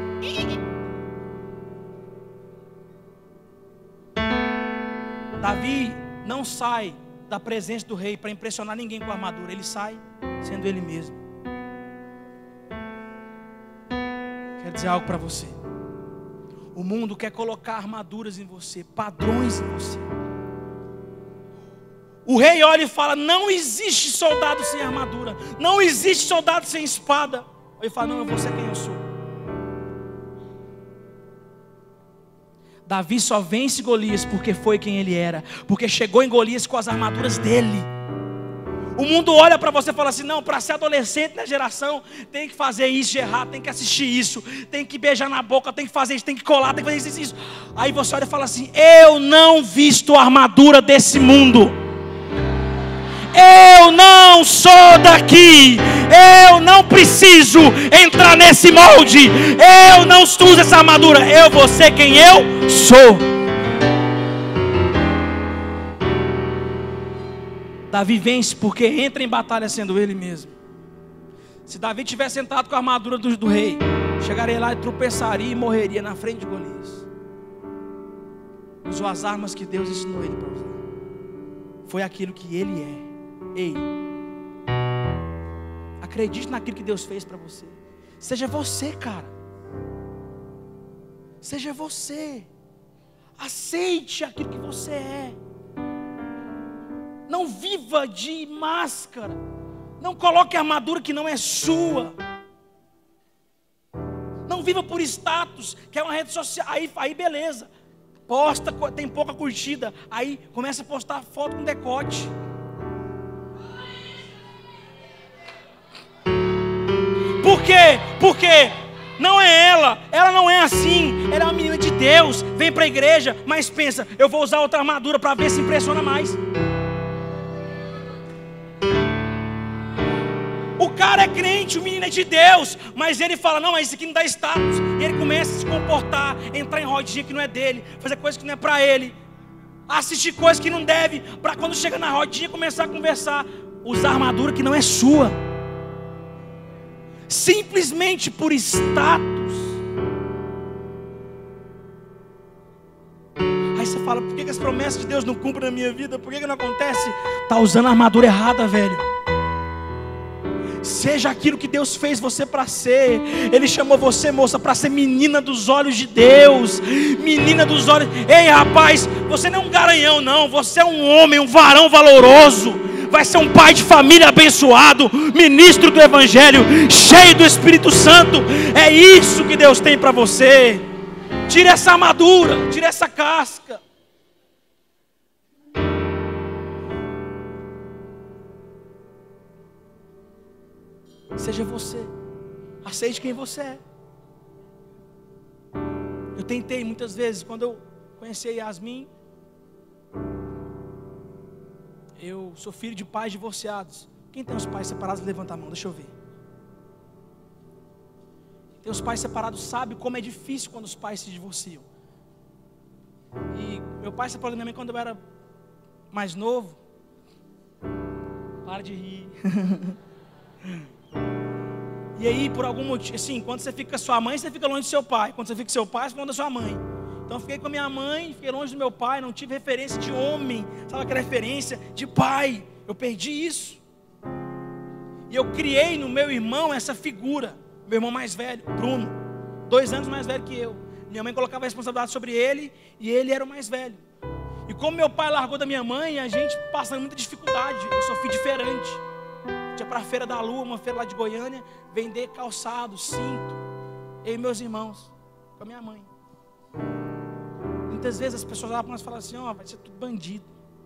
Davi não sai da presença do rei para impressionar ninguém com a armadura. Ele sai sendo ele mesmo. Quero dizer algo para você. O mundo quer colocar armaduras em você, padrões em você. O rei olha e fala, não existe soldado sem armadura, não existe soldado sem espada. Ele fala, não, eu vou ser quem eu sou. Davi só vence Golias porque foi quem ele era, porque chegou em Golias com as armaduras dele. O mundo olha para você e fala assim, não, para ser adolescente na geração, tem que fazer isso de errado, tem que assistir isso, tem que beijar na boca, tem que fazer isso, tem que colar, tem que fazer isso, isso. Aí você olha e fala assim, eu não visto a armadura desse mundo. Eu não sou daqui. Eu não preciso entrar nesse molde. Eu não uso essa armadura. Eu vou ser quem eu sou. Davi vence porque entra em batalha sendo ele mesmo. Se Davi tivesse sentado com a armadura do, do rei, chegaria lá e tropeçaria e morreria na frente de Golias. Usou as armas que Deus ensinou ele para usar. Foi aquilo que ele é. Ei, acredite naquilo que Deus fez para você. Seja você, cara. Seja você. Aceite aquilo que você é. Não viva de máscara. Não coloque armadura que não é sua. Não viva por status, que é uma rede social. Aí, aí beleza. Posta, tem pouca curtida. Aí começa a postar foto com decote. Por quê? Porque não é ela, ela não é assim. Ela é uma menina de Deus, vem para a igreja, mas pensa, eu vou usar outra armadura para ver se impressiona mais. O cara é crente, o menino é de Deus, mas ele fala, não, mas isso aqui não dá status. E ele começa a se comportar, entrar em rodinha que não é dele, fazer coisas que não é para ele, assistir coisas que não deve, para quando chega na rodinha começar a conversar, usar armadura que não é sua. Simplesmente por status. Aí você fala, por que as promessas de Deus não cumprem na minha vida? Por que não acontece? Está usando a armadura errada, velho. Seja aquilo que Deus fez você para ser. Ele chamou você, moça, para ser menina dos olhos de Deus. Menina dos olhos. Ei, rapaz, você não é um garanhão, não. Você é um homem, um varão valoroso. Vai ser um pai de família abençoado, ministro do Evangelho, cheio do Espírito Santo. É isso que Deus tem para você. Tire essa armadura, tire essa casca. Seja você, aceite quem você é. Eu tentei muitas vezes, quando eu conheci a Yasmin, eu sou filho de pais divorciados. Quem tem os pais separados, levanta a mão, deixa eu ver. Tem os pais separados, sabe como é difícil quando os pais se divorciam. E meu pai separou da minha mãe quando eu era mais novo. Para de rir. E aí, por algum motivo, assim, quando você fica com a sua mãe, você fica longe do seu pai. Quando você fica com seu pai, você fica longe da sua mãe. Então eu fiquei com a minha mãe, fiquei longe do meu pai, não tive referência de homem, sabe aquela referência de pai? Eu perdi isso. E eu criei no meu irmão essa figura, meu irmão mais velho, Bruno, dois anos mais velho que eu. Minha mãe colocava a responsabilidade sobre ele e ele era o mais velho. E como meu pai largou da minha mãe, a gente passando muita dificuldade, eu só fui diferente. Ia para a Feira da Lua, uma feira lá de Goiânia, vender calçado, cinto, eu e meus irmãos, com a minha mãe. Muitas vezes as pessoas olhavam para nós e falavam assim, ó, oh, vai ser tudo bandido.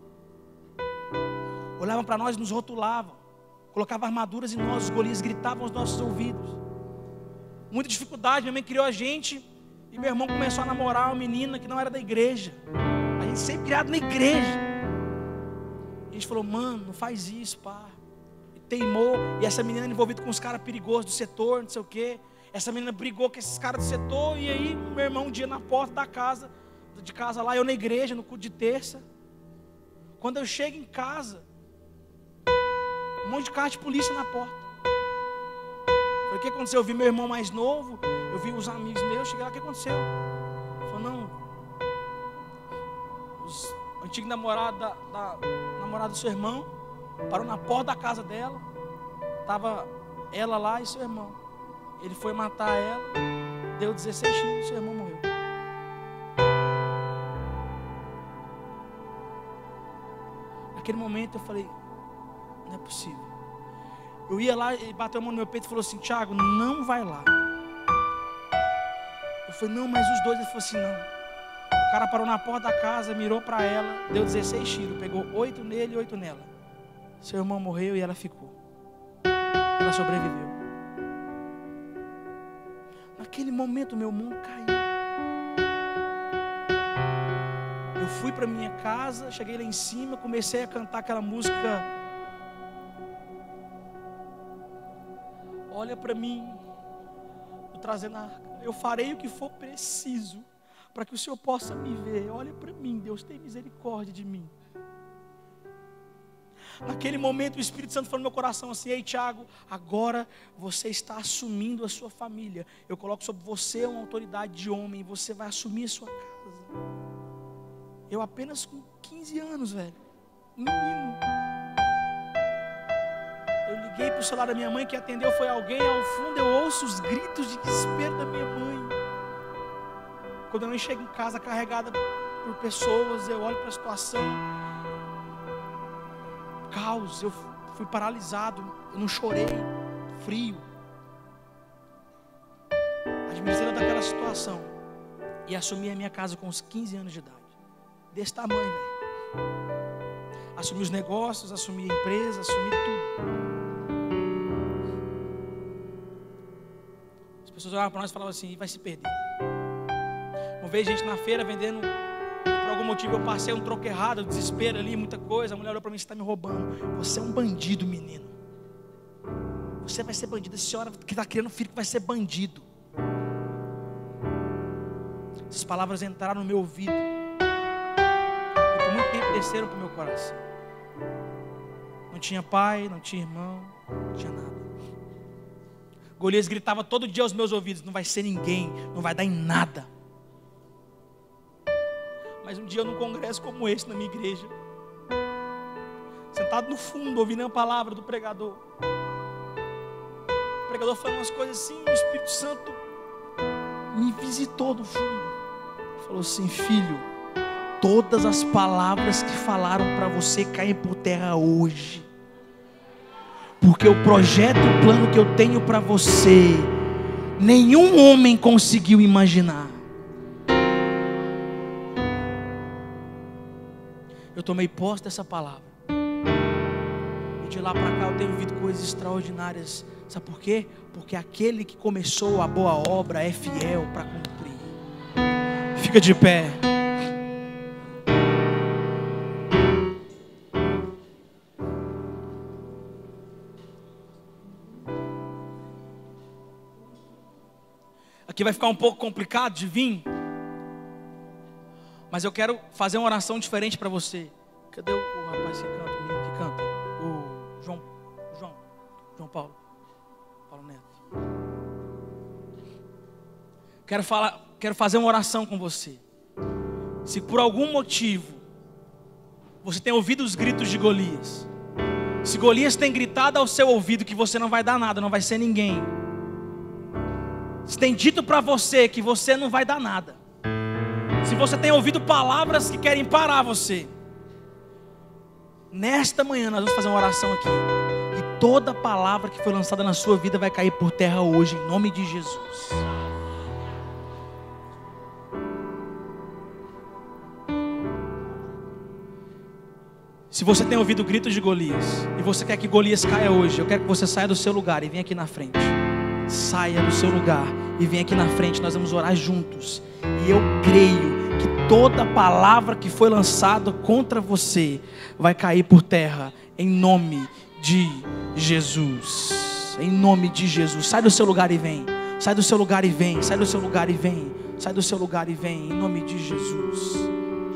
Olhavam para nós e nos rotulavam. Colocavam armaduras em nós, os Golias gritavam aos nossos ouvidos. Muita dificuldade, minha mãe criou a gente. E meu irmão começou a namorar uma menina que não era da igreja. A gente sempre criado na igreja. E a gente falou, mano, não faz isso, pá. E teimou. E essa menina envolvida com os caras perigosos do setor, não sei o quê. Essa menina brigou com esses caras do setor. E aí meu irmão um dia na porta da casa, de casa lá, eu na igreja, no culto de terça. Quando eu chego em casa, um monte de carro de polícia na porta. Falei, o que aconteceu? Eu vi meu irmão mais novo, eu vi os amigos meus, cheguei lá, o que aconteceu? Ele falou, não, os antigos namorados da, da namorada do seu irmão parou na porta da casa dela, estava ela lá e seu irmão. Ele foi matar ela, deu dezesseis tiros, seu irmão morreu. Naquele momento eu falei, não é possível. Eu ia lá, ele bateu a mão no meu peito e falou assim, Thiago, não vai lá. Eu falei, não, mas os dois. Ele falou assim, não. O cara parou na porta da casa, mirou para ela, deu dezesseis tiros, pegou oito nele e oito nela. Seu irmão morreu e ela ficou. Ela sobreviveu. Naquele momento meu mundo caiu. Eu fui para minha casa, cheguei lá em cima, comecei a cantar aquela música. Olha para mim, eu trazendo a, eu farei o que for preciso para que o Senhor possa me ver. Olha para mim, Deus tem misericórdia de mim. Naquele momento o Espírito Santo falou no meu coração assim, ei Thiago, agora você está assumindo a sua família. Eu coloco sobre você uma autoridade de homem, você vai assumir a sua casa. Eu apenas com quinze anos, velho, menino. Eu liguei para o celular da minha mãe, que atendeu foi alguém, ao fundo eu ouço os gritos de desespero da minha mãe. Quando a mãe chega em casa carregada por pessoas, eu olho para a situação, caos, eu fui paralisado, eu não chorei, frio. Administrei daquela situação e assumi a minha casa com uns quinze anos de idade, desse tamanho, velho. Assumi os negócios, assumi a empresa, assumi tudo. As pessoas olhavam para nós e falavam assim, vai se perder. Uma vez a gente na feira vendendo, por algum motivo eu passei um troco errado, desespero ali, muita coisa. A mulher olhou para mim, você está me roubando. Você é um bandido, menino. Você vai ser bandido. A senhora que está criando filho que vai ser bandido. Essas palavras entraram no meu ouvido e por muito tempo desceram para o meu coração. Não tinha pai, não tinha irmão, não tinha nada. Golias gritava todo dia aos meus ouvidos, não vai ser ninguém, não vai dar em nada. Mas um dia num congresso como esse na minha igreja, sentado no fundo, ouvindo a palavra do pregador, o pregador falando umas coisas assim, o Espírito Santo me visitou no fundo, falou assim, filho, todas as palavras que falaram para você caem por terra hoje, porque o projeto, o plano que eu tenho para você, nenhum homem conseguiu imaginar. Eu tomei posse dessa palavra. E de lá para cá eu tenho vivido coisas extraordinárias. Sabe por quê? Porque aquele que começou a boa obra é fiel para cumprir. Fica de pé. Aqui vai ficar um pouco complicado de vir. Mas eu quero fazer uma oração diferente para você. Cadê o, o rapaz que canta, o menino que canta? O João, João, João Paulo, Paulo Neto. Quero falar, quero fazer uma oração com você. Se por algum motivo você tem ouvido os gritos de Golias, se Golias tem gritado ao seu ouvido que você não vai dar nada, não vai ser ninguém, se tem dito para você que você não vai dar nada, se você tem ouvido palavras que querem parar você, nesta manhã nós vamos fazer uma oração aqui. E toda palavra que foi lançada na sua vida vai cair por terra hoje, em nome de Jesus. Se você tem ouvido gritos de Golias e você quer que Golias caia hoje, eu quero que você saia do seu lugar e venha aqui na frente. Saia do seu lugar e venha aqui na frente. Nós vamos orar juntos. E eu creio que toda palavra que foi lançada contra você vai cair por terra, em nome de Jesus. Em nome de Jesus. Sai do seu lugar e vem. Sai do seu lugar e vem. Sai do seu lugar e vem. Sai do seu lugar e vem. Em nome de Jesus.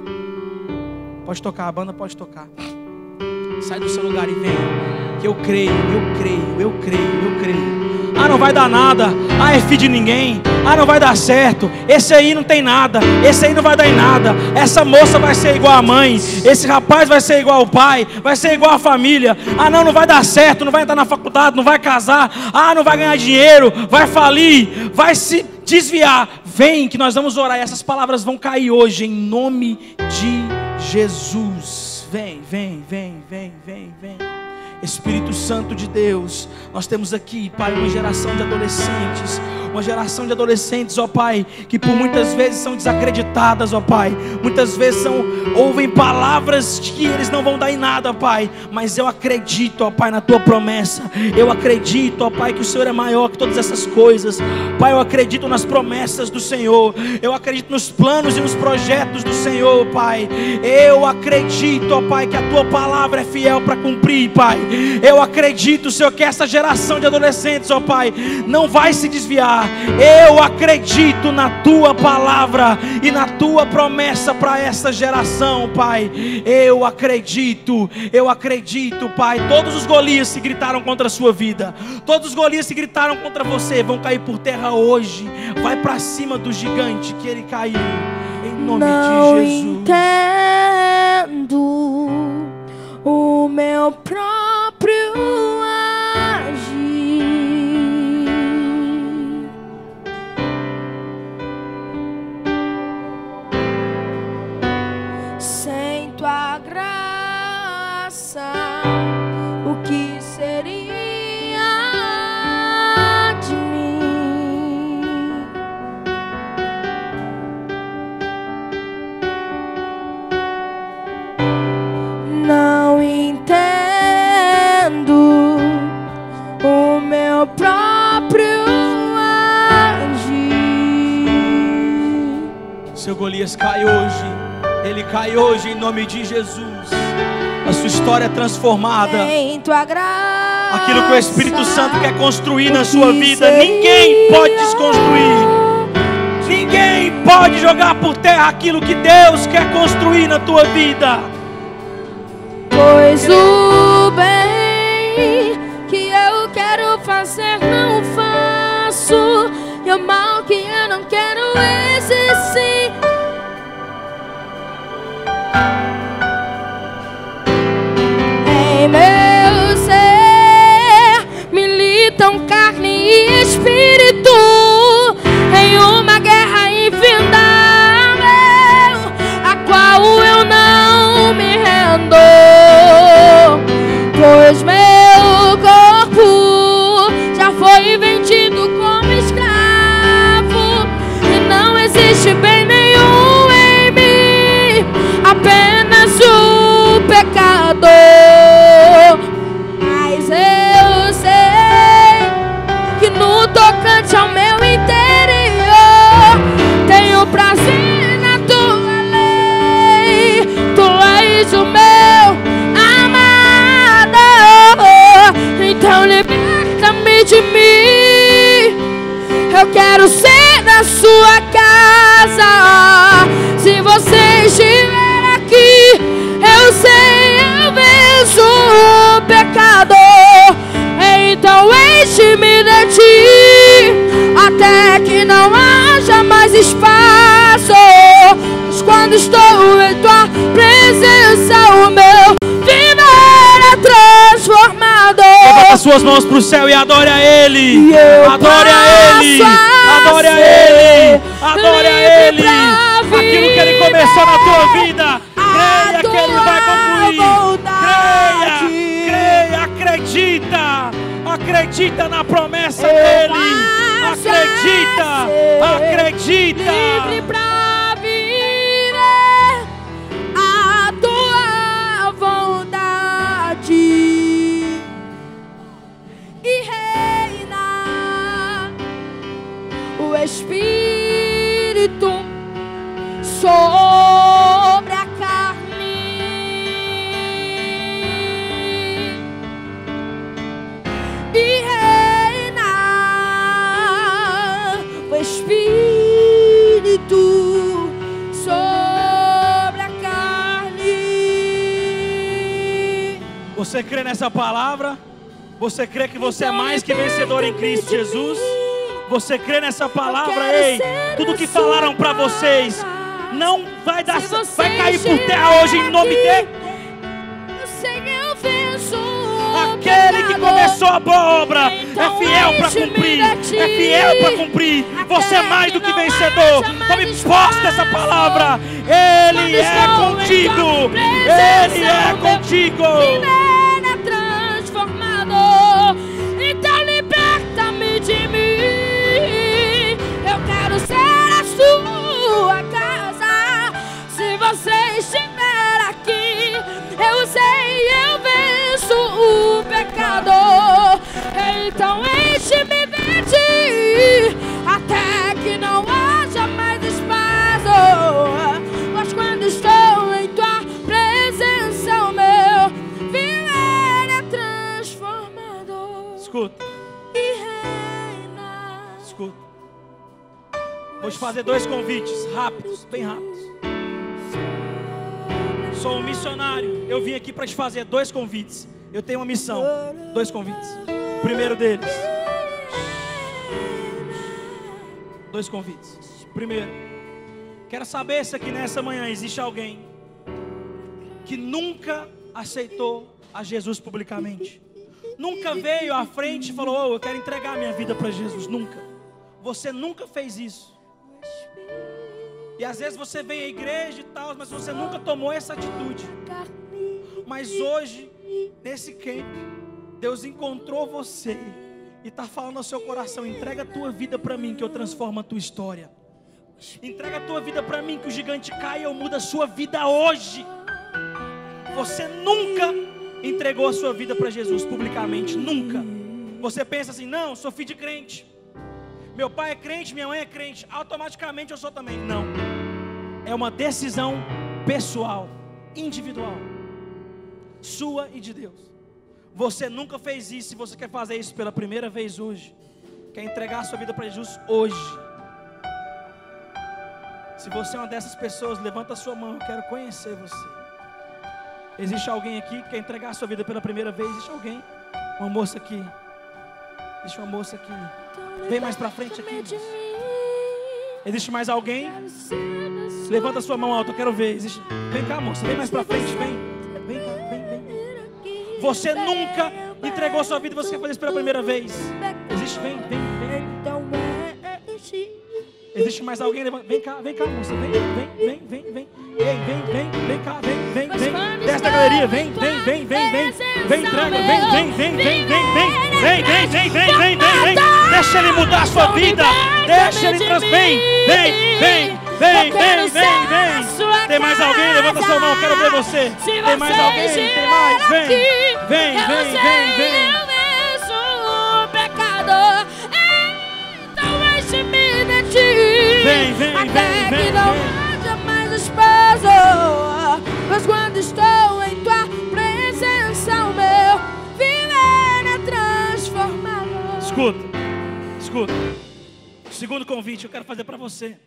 Pode tocar, a banda pode tocar. Sai do seu lugar e vem. Que eu creio, eu creio, eu creio, eu creio. Ah, não vai dar nada. Ah, é filho de ninguém. Ah, não vai dar certo. Esse aí não tem nada. Esse aí não vai dar em nada. Essa moça vai ser igual a mãe. Esse rapaz vai ser igual ao pai. Vai ser igual a família. Ah, não, não vai dar certo. Não vai entrar na faculdade. Não vai casar. Ah, não vai ganhar dinheiro. Vai falir. Vai se desviar. Vem que nós vamos orar. E essas palavras vão cair hoje em nome de Jesus. Vem, vem, vem, vem, vem, vem. Espírito Santo de Deus, nós temos aqui, Pai, uma geração de adolescentes, uma geração de adolescentes, ó Pai, que por muitas vezes são desacreditadas, ó Pai, muitas vezes são, ouvem palavras que eles não vão dar em nada, Pai, mas eu acredito, ó Pai, na Tua promessa, eu acredito, ó Pai, que o Senhor é maior que todas essas coisas, Pai, eu acredito nas promessas do Senhor, eu acredito nos planos e nos projetos do Senhor, Pai, eu acredito, ó Pai, que a Tua palavra é fiel para cumprir, Pai. Eu acredito, Senhor, que essa geração de adolescentes, ó Pai, não vai se desviar. Eu acredito na Tua palavra e na Tua promessa para essa geração, Pai. Eu acredito, eu acredito, Pai. Todos os Golias que gritaram contra a sua vida, todos os Golias que gritaram contra você, vão cair por terra hoje. Vai para cima do gigante que ele caiu, em nome não de Jesus. Entendo o meu próprio agir, sem Tua graça, o que seria de mim? Não entendo o meu próprio agir. Seu Golias cai hoje, ele cai hoje em nome de Jesus. A sua história é transformada. Em Tua graça, Aquilo que o Espírito Santo quer construir na sua vida, ninguém pode desconstruir. Ninguém pode jogar por terra aquilo que Deus quer construir na tua vida. Pois o bem que eu quero fazer não faço, e o mal que eu não quero exercer. Em meu ser militam carne e espírito, em uma guerra infindável, a qual eu não me rendo. Pois meu corpo já foi vendido como escravo, e não existe bem nenhum em mim, apenas o pecado. Mas eu sei que no tocante ao meu interior tenho prazer na Tua lei. Tu és o meu então liberta-me de mim. Eu quero ser da Sua casa. Se você estiver aqui, eu sei, eu vejo o pecado. Então enche-me de Ti, até que não haja mais espaço. Mas quando estou em Tua presença, o meu viver é transformado. Levanta as suas mãos para o céu e adore a Ele. Adore a Ele. Adore a Ele. Adore a Ele. Aquilo que Ele começou na tua vida, creia que Ele vai concluir. Creia, creia, acredita. Acredita na promessa dEle. Acredita, acredita. Livre pra viver a Tua vontade. Você crê nessa palavra? Você crê que você é mais que vencedor em Cristo Jesus? Você crê nessa palavra? Ei, tudo que falaram para vocês não vai dar, vai cair por terra hoje em nome dele. Aquele que começou a boa obra é fiel para cumprir, é fiel para cumprir. Você é mais do que vencedor. Tome posse dessa palavra. Ele é contigo. Ele é contigo. Transformador. Então liberta-me de mim. Eu quero ser a sua casa. Se você estiver aqui, eu sei, eu venço o pecado. Então enche-me de ti, até que não haja mais espaço. Mas quando estou em tua presença, o meu viver é transformador. Escuta, E reina. escuta. Vou te fazer dois convites rápidos, bem rápidos. Sou um missionário. Eu vim aqui para te fazer dois convites. Eu tenho uma missão. Dois convites. O primeiro deles. Dois convites. Primeiro, quero saber se aqui nessa manhã existe alguém que nunca aceitou a Jesus publicamente. Nunca veio à frente e falou: oh, eu quero entregar minha vida para Jesus. Nunca. Você nunca fez isso. E às vezes você vem à igreja e tal, mas você nunca tomou essa atitude. Mas hoje, nesse camp, Deus encontrou você e está falando ao seu coração: entrega a tua vida para mim que eu transformo a tua história. Entrega a tua vida para mim que o gigante cai e eu mudo a sua vida hoje. Você nunca entregou a sua vida para Jesus publicamente, nunca. Você pensa assim: não, sou filho de crente, meu pai é crente, minha mãe é crente, automaticamente eu sou também. Não, é uma decisão pessoal, individual, sua e de Deus. Você nunca fez isso. Se você quer fazer isso pela primeira vez hoje, quer entregar a sua vida para Jesus hoje, se você é uma dessas pessoas, levanta a sua mão, eu quero conhecer você. Existe alguém aqui que quer entregar a sua vida pela primeira vez? Existe alguém? Uma moça aqui. Existe uma moça aqui. Vem mais pra frente aqui, moça. Existe mais alguém? Levanta a sua mão alta, eu quero ver. Existe... Vem cá, moça, vem mais pra frente, vem. Vem cá, vem, vem. Você nunca entregou a sua vida, você quer fazer isso pela primeira vez? Existe, vem, vem, vem. Existe mais alguém? Vem cá, vem cá, moça. Vem, vem, vem, vem, vem. Vem, vem, vem, vem cá, vem, vem, vem. Desce da galeria, vem, vem, vem, vem, vem. Vem, entrega, vem, vem, vem, vem, vem, vem. Vem, vem, vem, vem, vem, vem, vem. Deixa ele mudar a sua vida. Deixa ele trans... Vem, vem, vem, vem, vem, vem, vem. Tem mais alguém? Levanta sua mão, quero ver você. Tem mais alguém? Tem mais? Vem, vem, vem, vem, vem. Vem, vem, vem, até vem, que não vem. haja mais espaço. Mas quando estou em tua presença, o meu viver é transformador. Escuta, escuta. Segundo convite eu quero fazer para você.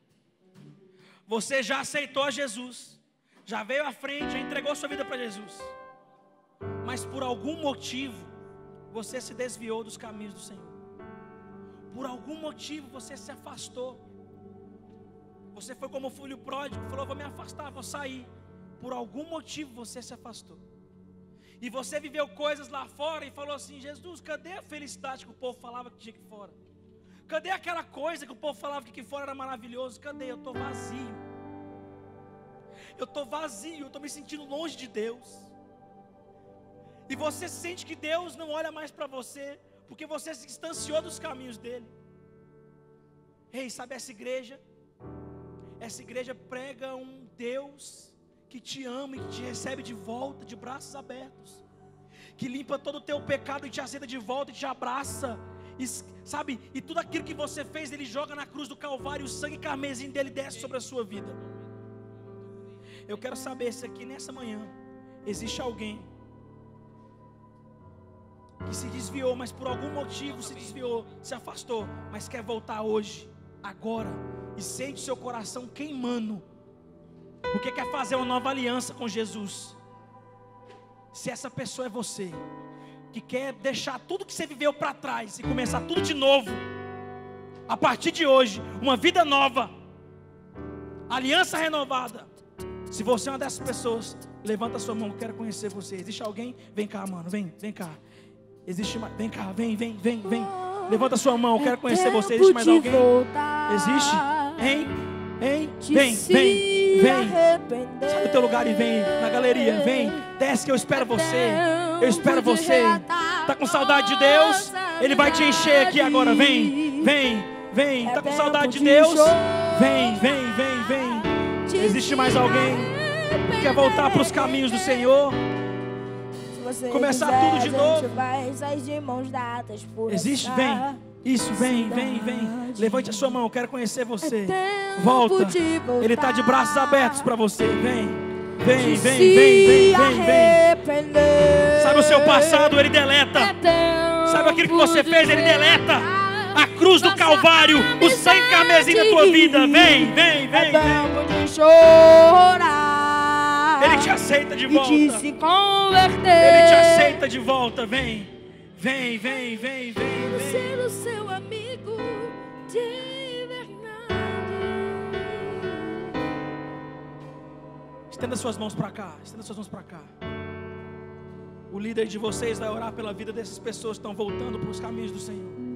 Você já aceitou a Jesus, já veio à frente, já entregou sua vida para Jesus, mas por algum motivo você se desviou dos caminhos do Senhor. Por algum motivo você se afastou. Você foi como o filho pródigo, falou: vou me afastar, vou sair. Por algum motivo você se afastou. E você viveu coisas lá fora e falou assim: Jesus, cadê a felicidade que o povo falava que tinha aqui fora? Cadê aquela coisa que o povo falava que aqui fora era maravilhoso? Cadê? Eu estou vazio. Eu estou vazio, eu estou me sentindo longe de Deus. E você sente que Deus não olha mais para você, porque você se distanciou dos caminhos dele. Ei, sabe essa igreja? Essa igreja prega um Deus que te ama e que te recebe de volta, de braços abertos, que limpa todo o teu pecado e te aceita de volta e te abraça, e, sabe, e tudo aquilo que você fez, Ele joga na cruz do Calvário, e o sangue carmesim dele desce sobre a sua vida. Eu quero saber se aqui nessa manhã existe alguém que se desviou, mas por algum motivo se desviou, se afastou, mas quer voltar hoje, agora, e sente seu coração queimando, porque quer fazer uma nova aliança com Jesus. Se essa pessoa é você, que quer deixar tudo que você viveu para trás e começar tudo de novo, a partir de hoje, uma vida nova, aliança renovada. Se você é uma dessas pessoas, levanta a sua mão, eu quero conhecer você. Existe alguém? Vem cá, mano, vem, vem cá. Existe mais, vem cá, vem, vem, vem, vem. Levanta a sua mão, eu quero conhecer você. Existe mais alguém? Existe? Hein? Hein? Vem, vem, vem. Sai do teu lugar e vem na galeria, vem. Desce que eu espero você. Eu espero você. Tá com saudade de Deus? Ele vai te encher aqui agora. Vem, vem, vem. Tá com saudade de Deus? Vem, vem, vem, vem. Existe mais alguém que quer voltar para os caminhos do Senhor? Começar tudo de novo? Existe? Vem. Isso, vem, vem, vem. Levante a sua mão, eu quero conhecer você. Volta. Ele está de braços abertos para você. Vem, vem, vem, vem, vem, vem, vem. Sabe o seu passado, Ele deleta. Sabe aquilo que você fez, Ele deleta. A cruz do Calvário, o sangue carmesim da tua vida. Vem, vem, vem, vem. Ele te aceita de volta. Ele te aceita de volta. Vem, vem, vem, vem, vem. Ser o seu amigo de verdade. Estenda suas mãos para cá. Estenda suas mãos para cá. O líder de vocês vai orar pela vida dessas pessoas que estão voltando para os caminhos do Senhor.